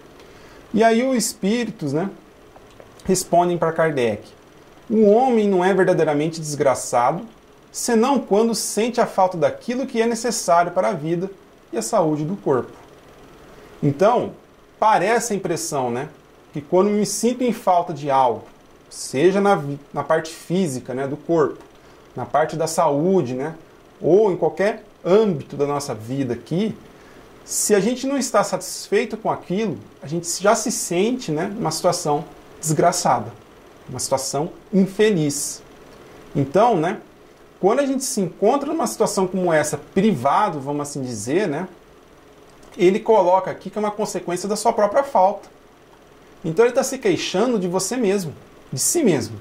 Speaker 2: E aí os espíritos, né, respondem para Kardec. O homem não é verdadeiramente desgraçado, senão quando sente a falta daquilo que é necessário para a vida e a saúde do corpo. Então, parece a impressão, né, que quando me sinto em falta de algo, seja na parte física, né, do corpo, na parte da saúde, né, ou em qualquer âmbito da nossa vida aqui, se a gente não está satisfeito com aquilo, a gente já se sente, né, numa situação desgraçada, uma situação infeliz. Então, né, quando a gente se encontra numa situação como essa, privado, vamos assim dizer, né, ele coloca aqui que é uma consequência da sua própria falta. Então ele está se queixando de você mesmo, de si mesmo.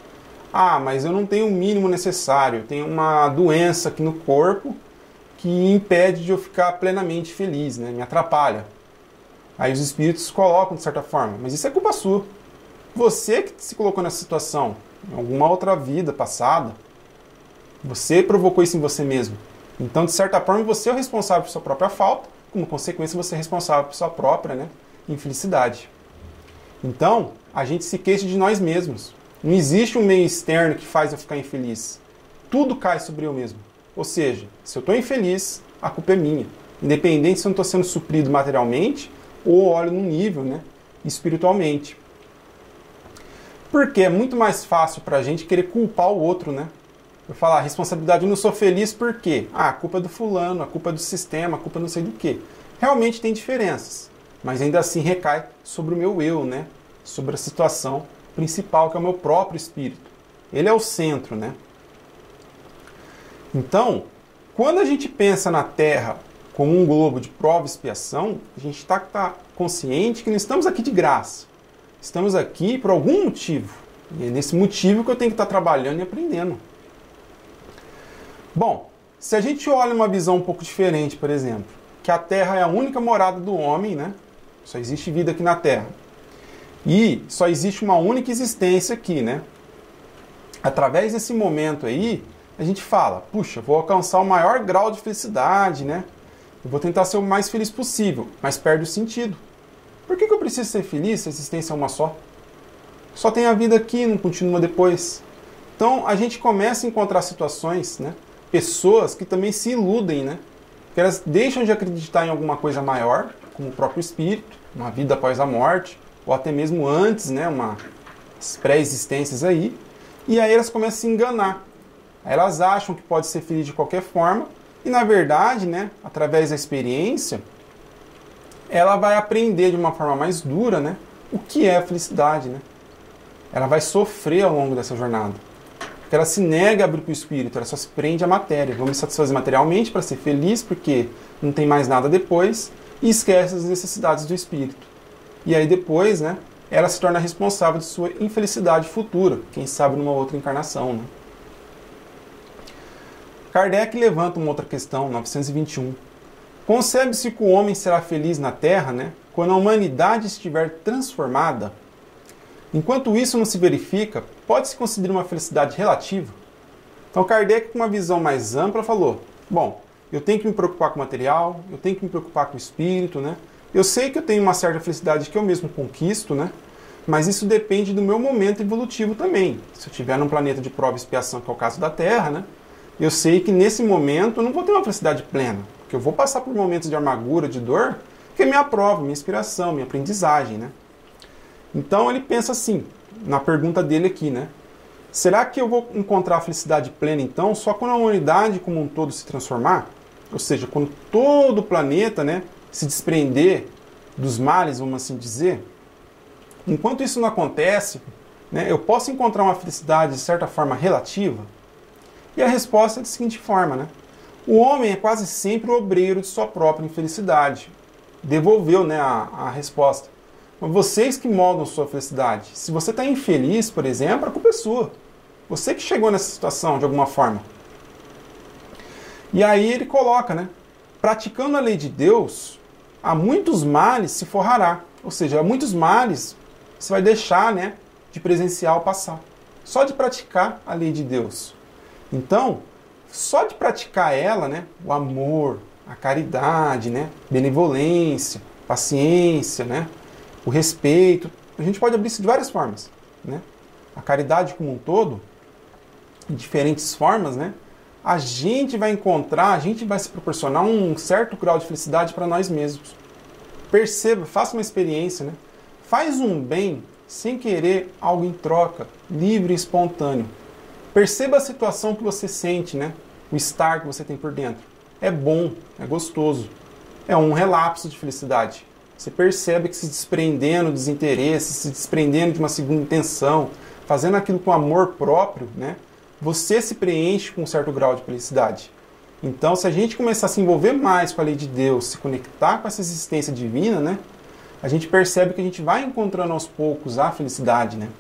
Speaker 2: Mas eu não tenho o mínimo necessário, eu tenho uma doença aqui no corpo que impede de eu ficar plenamente feliz, né? Me atrapalha. Aí os espíritos colocam de certa forma, mas isso é culpa sua. Você que se colocou nessa situação, em alguma outra vida passada, você provocou isso em você mesmo. Então, de certa forma, você é o responsável por sua própria falta, como consequência, você é responsável por sua própria, né, infelicidade. Então, a gente se queixa de nós mesmos. Não existe um meio externo que faz eu ficar infeliz. Tudo cai sobre eu mesmo. Ou seja, se eu estou infeliz, a culpa é minha. Independente se eu não estou sendo suprido materialmente ou olho num nível, né, espiritualmente. Porque é muito mais fácil para a gente querer culpar o outro, né? Eu falar, a responsabilidade, eu não sou feliz por quê? A culpa é do fulano, a culpa é do sistema, a culpa não sei do quê. Realmente tem diferenças, mas ainda assim recai sobre o meu eu, né? Sobre a situação principal, que é o meu próprio espírito. Ele é o centro, né? Então, quando a gente pensa na Terra como um globo de prova e expiação, a gente está consciente que não estamos aqui de graça. Estamos aqui por algum motivo. E é nesse motivo que eu tenho que estar trabalhando e aprendendo. Bom, se a gente olha uma visão um pouco diferente, por exemplo, que a Terra é a única morada do homem, né? Só existe vida aqui na Terra. E só existe uma única existência aqui, né? Através desse momento aí, a gente fala, puxa, vou alcançar o maior grau de felicidade, né? Eu vou tentar ser o mais feliz possível, mas perde o sentido. Por que eu preciso ser feliz se a existência é uma só? Só tem a vida aqui, não continua depois. Então, a gente começa a encontrar situações, né? Pessoas que também se iludem, né? Que elas deixam de acreditar em alguma coisa maior, como o próprio espírito, uma vida após a morte, ou até mesmo antes, né? Umas pré-existências aí. E aí elas começam a se enganar. Aí elas acham que pode ser feliz de qualquer forma, e na verdade, né? Através da experiência, ela vai aprender de uma forma mais dura, né, o que é a felicidade, né? Ela vai sofrer ao longo dessa jornada. Porque ela se nega a abrir para o espírito, ela só se prende à matéria. Vamos satisfazer materialmente para ser feliz, porque não tem mais nada depois, e esquece as necessidades do espírito. E aí depois, né, ela se torna responsável de sua infelicidade futura, quem sabe numa outra encarnação, né? Kardec levanta uma outra questão, 921. Concebe-se que o homem será feliz na Terra, né, quando a humanidade estiver transformada? Enquanto isso não se verifica, pode-se considerar uma felicidade relativa? Então Kardec, com uma visão mais ampla, falou, bom, eu tenho que me preocupar com o material, eu tenho que me preocupar com o espírito, né? Eu sei que eu tenho uma certa felicidade que eu mesmo conquisto, né? Mas isso depende do meu momento evolutivo também. Se eu estiver num planeta de prova e expiação, que é o caso da Terra, né? Eu sei que nesse momento eu não vou ter uma felicidade plena, porque eu vou passar por momentos de amargura, de dor, que é minha prova, minha inspiração, minha aprendizagem, né? Então ele pensa assim, na pergunta dele aqui, né? Será que eu vou encontrar a felicidade plena, então, só quando a humanidade como um todo se transformar? Ou seja, quando todo o planeta, né, se desprender dos males, vamos assim dizer? Enquanto isso não acontece, né, eu posso encontrar uma felicidade, de certa forma, relativa? E a resposta é da seguinte forma, né? O homem é quase sempre o obreiro de sua própria infelicidade. Devolveu, né, a resposta. Vocês que moldam sua felicidade. Se você está infeliz, por exemplo, a culpa é sua. Você que chegou nessa situação de alguma forma. E aí ele coloca, né? Praticando a lei de Deus, a muitos males se forrará. Ou seja, a muitos males você vai deixar, né, de presenciar ou passar. Só de praticar a lei de Deus. Então, só de praticar ela, né, o amor, a caridade, né, benevolência, paciência, né, o respeito, a gente pode abrir isso de várias formas, né? A caridade como um todo, em diferentes formas, né? A gente vai encontrar, a gente vai se proporcionar um certo grau de felicidade para nós mesmos. Perceba, faça uma experiência, né? Faz um bem sem querer algo em troca, livre e espontâneo. Perceba a situação que você sente, né? O estar que você tem por dentro. É bom, é gostoso. É um relapso de felicidade. Você percebe que se desprendendo dos interesses, se desprendendo de uma segunda intenção, fazendo aquilo com amor próprio, né? Você se preenche com um certo grau de felicidade. Então, se a gente começar a se envolver mais com a lei de Deus, se conectar com essa existência divina, né? A gente percebe que a gente vai encontrando aos poucos a felicidade, né?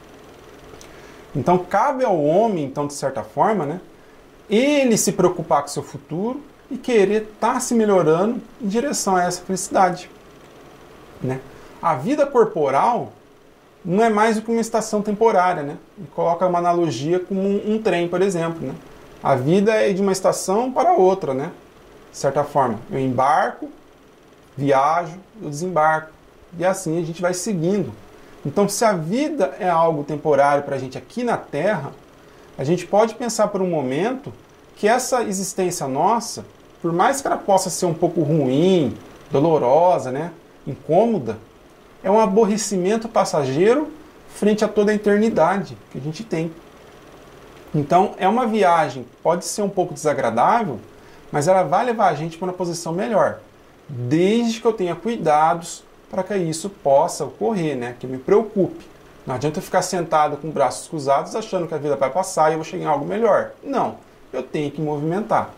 Speaker 2: Então, cabe ao homem, então, de certa forma, né? Ele se preocupar com o seu futuro e querer estar se melhorando em direção a essa felicidade. Né? A vida corporal não é mais do que uma estação temporária, né? E coloca uma analogia com um trem, por exemplo, né? A vida é de uma estação para outra, né? De certa forma, eu embarco, viajo, eu desembarco, e assim a gente vai seguindo. Então, se a vida é algo temporário para a gente aqui na Terra, a gente pode pensar por um momento que essa existência nossa, por mais que ela possa ser um pouco ruim, dolorosa, né? Incômoda, é um aborrecimento passageiro frente a toda a eternidade que a gente tem. Então, é uma viagem, pode ser um pouco desagradável, mas ela vai levar a gente para uma posição melhor, desde que eu tenha cuidados para que isso possa ocorrer, né? Que eu me preocupe. Não adianta eu ficar sentado com braços cruzados achando que a vida vai passar e eu vou chegar em algo melhor. Não, eu tenho que movimentar.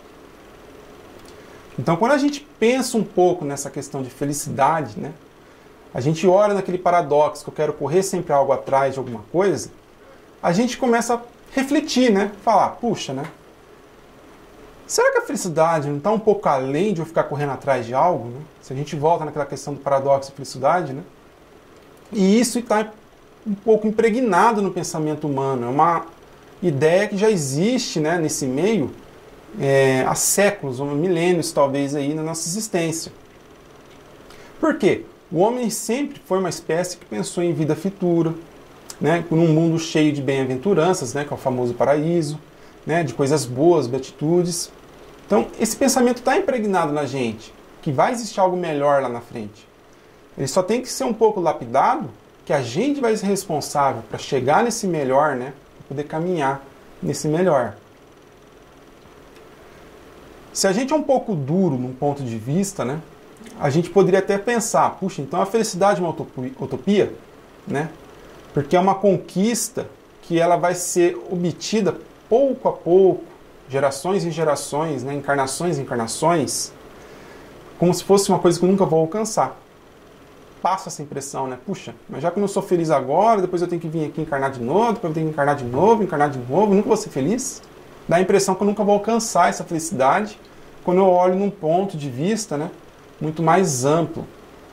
Speaker 2: Então, quando a gente pensa um pouco nessa questão de felicidade, né, a gente olha naquele paradoxo que eu quero correr sempre algo atrás de alguma coisa, a gente começa a refletir, né, falar, puxa, né, será que a felicidade não está um pouco além de eu ficar correndo atrás de algo? Né? Se a gente volta naquela questão do paradoxo da felicidade, né, e isso está um pouco impregnado no pensamento humano, é uma ideia que já existe, né, nesse meio, há séculos, ou milênios talvez aí na nossa existência. Por quê? O homem sempre foi uma espécie que pensou em vida futura, né, num mundo cheio de bem-aventuranças, né, que é o famoso paraíso, né, de coisas boas, beatitudes. Então, esse pensamento está impregnado na gente, que vai existir algo melhor lá na frente. Ele só tem que ser um pouco lapidado, que a gente vai ser responsável para chegar nesse melhor, né, para poder caminhar nesse melhor. Se a gente é um pouco duro num ponto de vista, né, a gente poderia até pensar, puxa, então a felicidade é uma utopia, né? Porque é uma conquista que ela vai ser obtida pouco a pouco, gerações em gerações, né? Encarnações em encarnações, como se fosse uma coisa que eu nunca vou alcançar. Passa essa impressão, né? Puxa, mas já que eu não sou feliz agora, depois eu tenho que vir aqui encarnar de novo, depois eu tenho que encarnar de novo, nunca vou ser feliz? Dá a impressão que eu nunca vou alcançar essa felicidade quando eu olho num ponto de vista, né, muito mais amplo.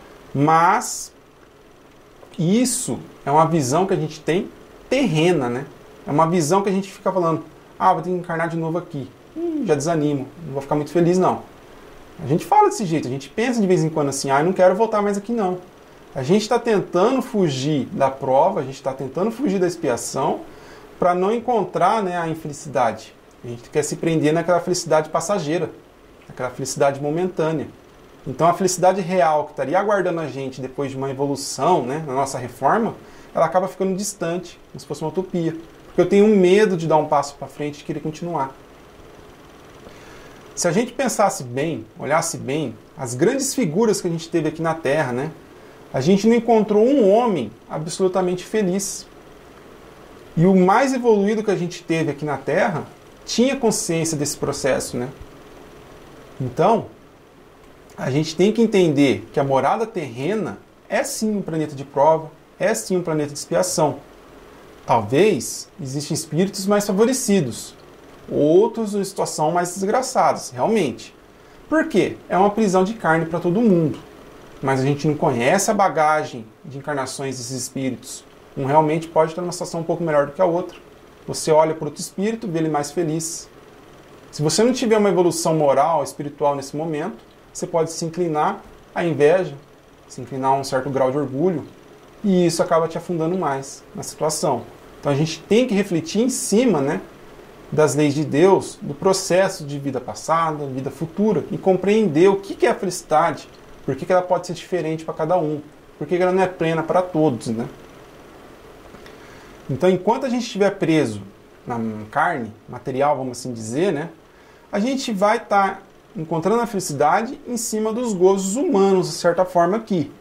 Speaker 2: Mas isso é uma visão que a gente tem terrena, né? É uma visão que a gente fica falando, vou ter que encarnar de novo aqui. Já desanimo, não vou ficar muito feliz não. A gente fala desse jeito, a gente pensa de vez em quando assim, eu não quero voltar mais aqui não. A gente está tentando fugir da prova, a gente está tentando fugir da expiação para não encontrar, né, a infelicidade. A gente quer se prender naquela felicidade passageira, naquela felicidade momentânea. Então a felicidade real que estaria aguardando a gente depois de uma evolução, né, na nossa reforma, ela acaba ficando distante, como se fosse uma utopia. Porque eu tenho medo de dar um passo para frente e de querer continuar. Se a gente pensasse bem, olhasse bem, as grandes figuras que a gente teve aqui na Terra, né, a gente não encontrou um homem absolutamente feliz. E o mais evoluído que a gente teve aqui na Terra tinha consciência desse processo, né? Então, a gente tem que entender que a morada terrena é sim um planeta de prova, é sim um planeta de expiação. Talvez existam espíritos mais favorecidos, outros em situação mais desgraçadas, realmente. Por quê? É uma prisão de carne para todo mundo. Mas a gente não conhece a bagagem de encarnações desses espíritos. Um realmente pode estar numa situação um pouco melhor do que a outra. Você olha para outro espírito, vê ele mais feliz. Se você não tiver uma evolução moral, espiritual nesse momento, você pode se inclinar à inveja, se inclinar a um certo grau de orgulho, e isso acaba te afundando mais na situação. Então a gente tem que refletir em cima, né, das leis de Deus, do processo de vida passada, vida futura, e compreender o que é a felicidade, por que ela pode ser diferente para cada um, por que ela não é plena para todos, né? Então, enquanto a gente estiver preso na carne material, vamos assim dizer, né, a gente vai estar encontrando a felicidade em cima dos gozos humanos, de certa forma aqui.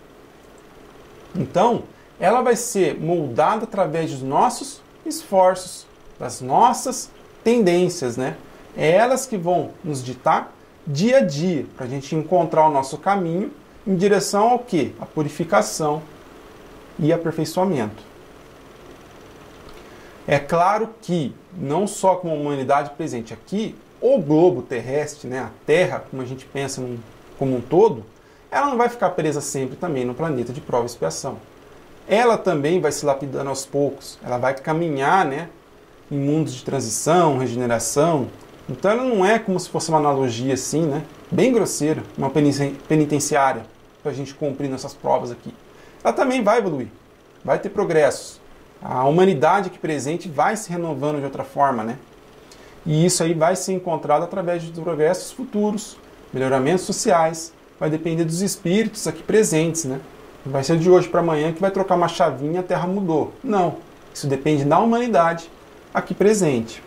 Speaker 2: Então, ela vai ser moldada através dos nossos esforços, das nossas tendências, né? É elas que vão nos ditar dia a dia, para a gente encontrar o nosso caminho em direção ao quê? A purificação e aperfeiçoamento. É claro que, não só com a humanidade presente aqui, o globo terrestre, né, a Terra, como a gente pensa como um todo, ela não vai ficar presa sempre também no planeta de prova e expiação. Ela também vai se lapidando aos poucos, ela vai caminhar, né, em mundos de transição, regeneração. Então ela não é como se fosse uma analogia assim, né, bem grosseira, uma penitenciária, para a gente cumprir nossas provas aqui. Ela também vai evoluir, vai ter progressos. A humanidade aqui presente vai se renovando de outra forma, né? E isso aí vai ser encontrado através de progressos futuros, melhoramentos sociais, vai depender dos espíritos aqui presentes, né? Não vai ser de hoje para amanhã que vai trocar uma chavinha e a Terra mudou. Não, isso depende da humanidade aqui presente.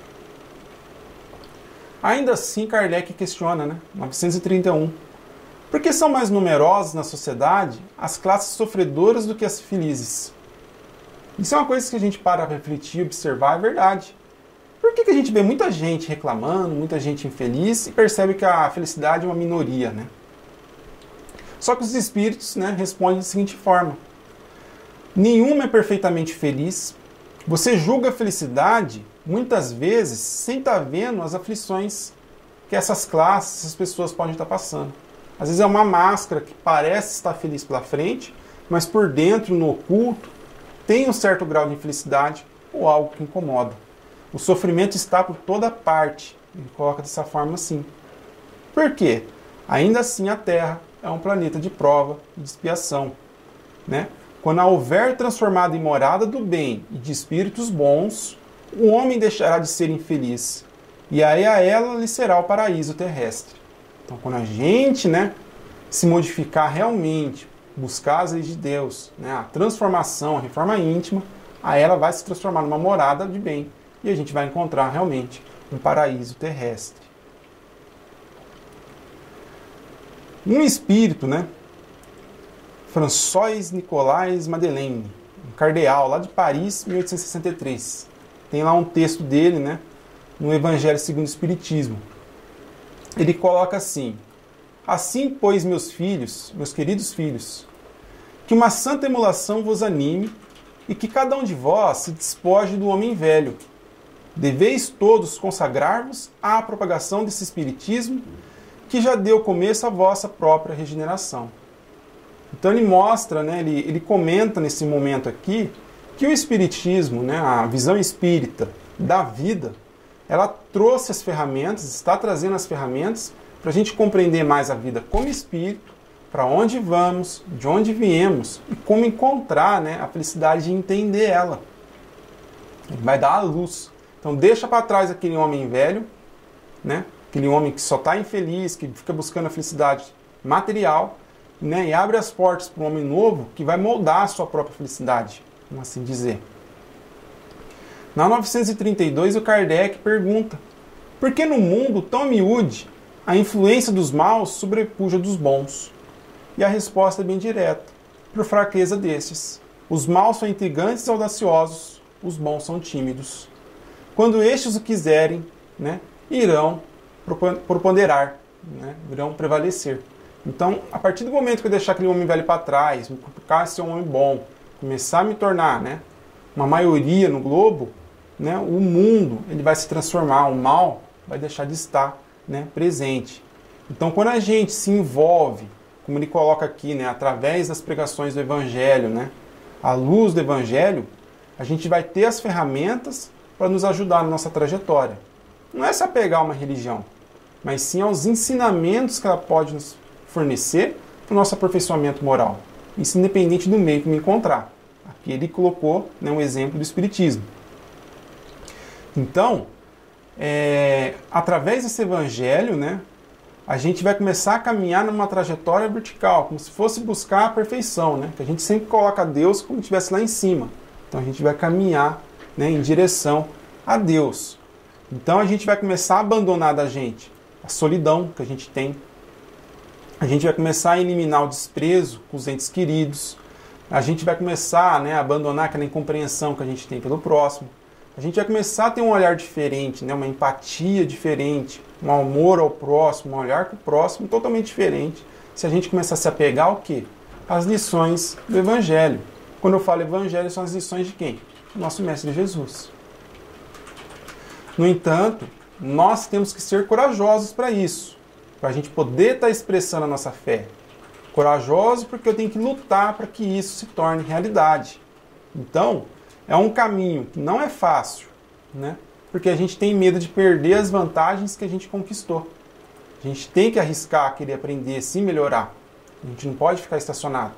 Speaker 2: Ainda assim, Kardec questiona, né? 931. Por que são mais numerosas na sociedade as classes sofredoras do que as felizes? Isso é uma coisa que a gente para refletir, observar, é verdade. Por que a gente vê muita gente reclamando, muita gente infeliz e percebe que a felicidade é uma minoria, né? Só que os espíritos, né, respondem da seguinte forma. Nenhuma é perfeitamente feliz. Você julga a felicidade, muitas vezes, sem estar vendo as aflições que essas classes, essas pessoas podem estar passando. Às vezes é uma máscara que parece estar feliz pela frente, mas por dentro, no oculto, tem um certo grau de infelicidade ou algo que incomoda. O sofrimento está por toda parte. Ele coloca dessa forma assim. Por quê? Ainda assim a Terra é um planeta de prova e de expiação, né? Quando a houver transformado em morada do bem e de espíritos bons, o homem deixará de ser infeliz. E aí a ela lhe será o paraíso terrestre. Então quando a gente, né, se modificar realmente, buscar as leis de Deus, né, a transformação, a reforma íntima, aí ela vai se transformar numa morada de bem e a gente vai encontrar realmente um paraíso terrestre. Um espírito, né? François Nicolas Madeleine, um cardeal lá de Paris, 1863. Tem lá um texto dele, né? No Evangelho segundo o Espiritismo. Ele coloca assim: assim, pois, meus filhos, meus queridos filhos, que uma santa emulação vos anime e que cada um de vós se despoje do homem velho. Deveis todos consagrar-vos à propagação desse espiritismo que já deu começo à vossa própria regeneração. Então ele mostra, né, ele comenta nesse momento aqui que o espiritismo, né, a visão espírita da vida, ela trouxe as ferramentas, está trazendo as ferramentas para a gente compreender mais a vida como espírito, para onde vamos, de onde viemos e como encontrar, né, a felicidade de entender ela. Ele vai dar a luz. Então deixa para trás aquele homem velho, né, aquele homem que só está infeliz, que fica buscando a felicidade material, né, e abre as portas para um homem novo que vai moldar a sua própria felicidade, vamos assim dizer. Na 932, o Kardec pergunta: por que no mundo tão miúde a influência dos maus sobrepuja dos bons? E a resposta é bem direta: por fraqueza destes. Os maus são intrigantes e audaciosos, os bons são tímidos. Quando estes o quiserem, né, irão preponderar, né, irão prevalecer. Então, a partir do momento que eu deixar aquele homem velho para trás, me colocar ser um homem bom, começar a me tornar, né, uma maioria no globo, né, o mundo ele vai se transformar, o mal vai deixar de estar, né, presente. Então, quando a gente se envolve, como ele coloca aqui, né, através das pregações do Evangelho, né, à luz do Evangelho, a gente vai ter as ferramentas para nos ajudar na nossa trajetória. Não é se apegar a uma religião, mas sim aos ensinamentos que ela pode nos fornecer para o nosso aperfeiçoamento moral. Isso independente do meio que me encontrar. Aqui ele colocou, né, um exemplo do Espiritismo. Então, através desse Evangelho, né, a gente vai começar a caminhar numa trajetória vertical, como se fosse buscar a perfeição, né? Que a gente sempre coloca Deus como se estivesse lá em cima. Então a gente vai caminhar, né, em direção a Deus. Então a gente vai começar a abandonar da gente a solidão que a gente tem. A gente vai começar a eliminar o desprezo com os entes queridos. A gente vai começar, né, a abandonar aquela incompreensão que a gente tem pelo próximo. A gente vai começar a ter um olhar diferente, né, uma empatia diferente, um amor ao próximo, um olhar com o próximo totalmente diferente. Se a gente começar a se apegar ao quê? Às lições do Evangelho. Quando eu falo Evangelho, são as lições de quem? Do nosso Mestre Jesus. No entanto, nós temos que ser corajosos para isso, para a gente poder estar expressando a nossa fé. Corajoso porque eu tenho que lutar para que isso se torne realidade. Então, é um caminho que não é fácil, né? Porque a gente tem medo de perder as vantagens que a gente conquistou. A gente tem que arriscar, querer aprender, sim, melhorar. A gente não pode ficar estacionado.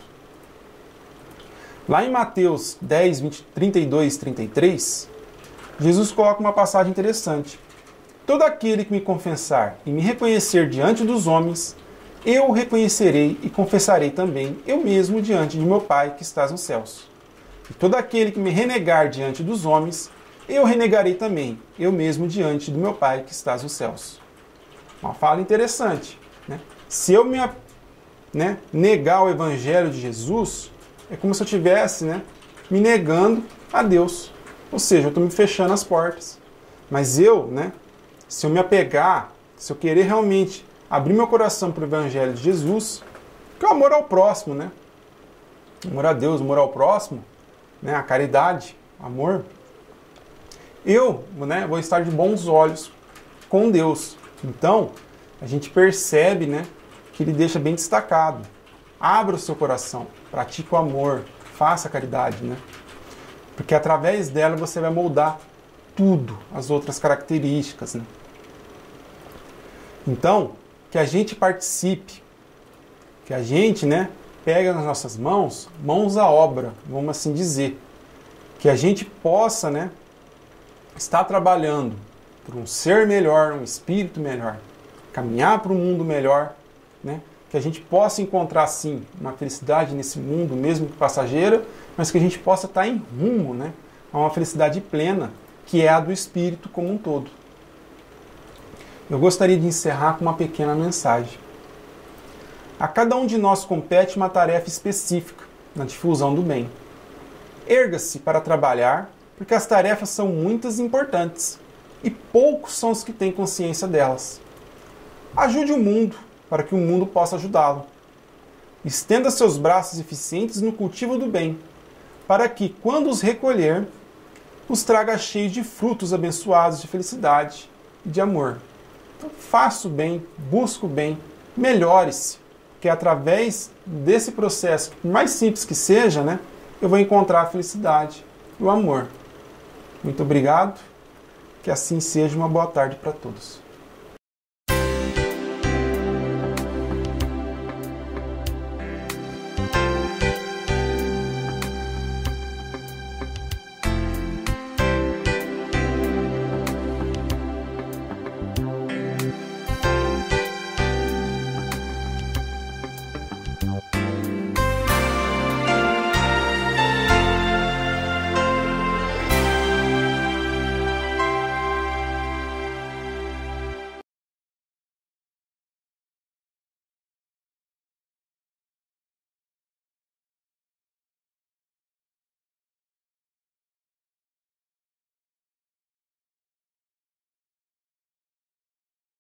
Speaker 2: Lá em Mateus 10, 32, 33, Jesus coloca uma passagem interessante. Todo aquele que me confessar e me reconhecer diante dos homens, eu o reconhecerei e confessarei também eu mesmo diante de meu Pai que estás nos céus. E todo aquele que me renegar diante dos homens, eu renegarei também, eu mesmo diante do meu Pai que estás nos céus. Uma fala interessante, né? Se eu me, né, negar o Evangelho de Jesus, é como se eu estivesse, né, me negando a Deus. Ou seja, eu estou me fechando as portas. Mas eu, né, se eu me apegar, se eu querer realmente abrir meu coração para o Evangelho de Jesus, que é o amor ao próximo, né? O amor a Deus, o amor ao próximo, né, a caridade, amor, eu, né, vou estar de bons olhos com Deus. Então, a gente percebe, né, que ele deixa bem destacado. Abra o seu coração, pratique o amor, faça a caridade, né? Porque através dela você vai moldar tudo, as outras características, né? Então, que a gente participe, que a gente, né, pega nas nossas mãos à obra, vamos assim dizer. Que a gente possa, né, estar trabalhando por um ser melhor, um espírito melhor, caminhar para um mundo melhor, né? Que a gente possa encontrar, sim, uma felicidade nesse mundo, mesmo que passageira, mas que a gente possa estar em rumo, né, a uma felicidade plena, que é a do espírito como um todo. Eu gostaria de encerrar com uma pequena mensagem. A cada um de nós compete uma tarefa específica na difusão do bem. Erga-se para trabalhar, porque as tarefas são muitas e importantes, e poucos são os que têm consciência delas. Ajude o mundo, para que o mundo possa ajudá-lo. Estenda seus braços eficientes no cultivo do bem, para que, quando os recolher, os traga cheios de frutos abençoados de felicidade e de amor. Então, faça o bem, busque o bem, melhore-se, que através desse processo, por mais simples que seja, né, eu vou encontrar a felicidade e o amor. Muito obrigado, que assim seja. Uma boa tarde para todos.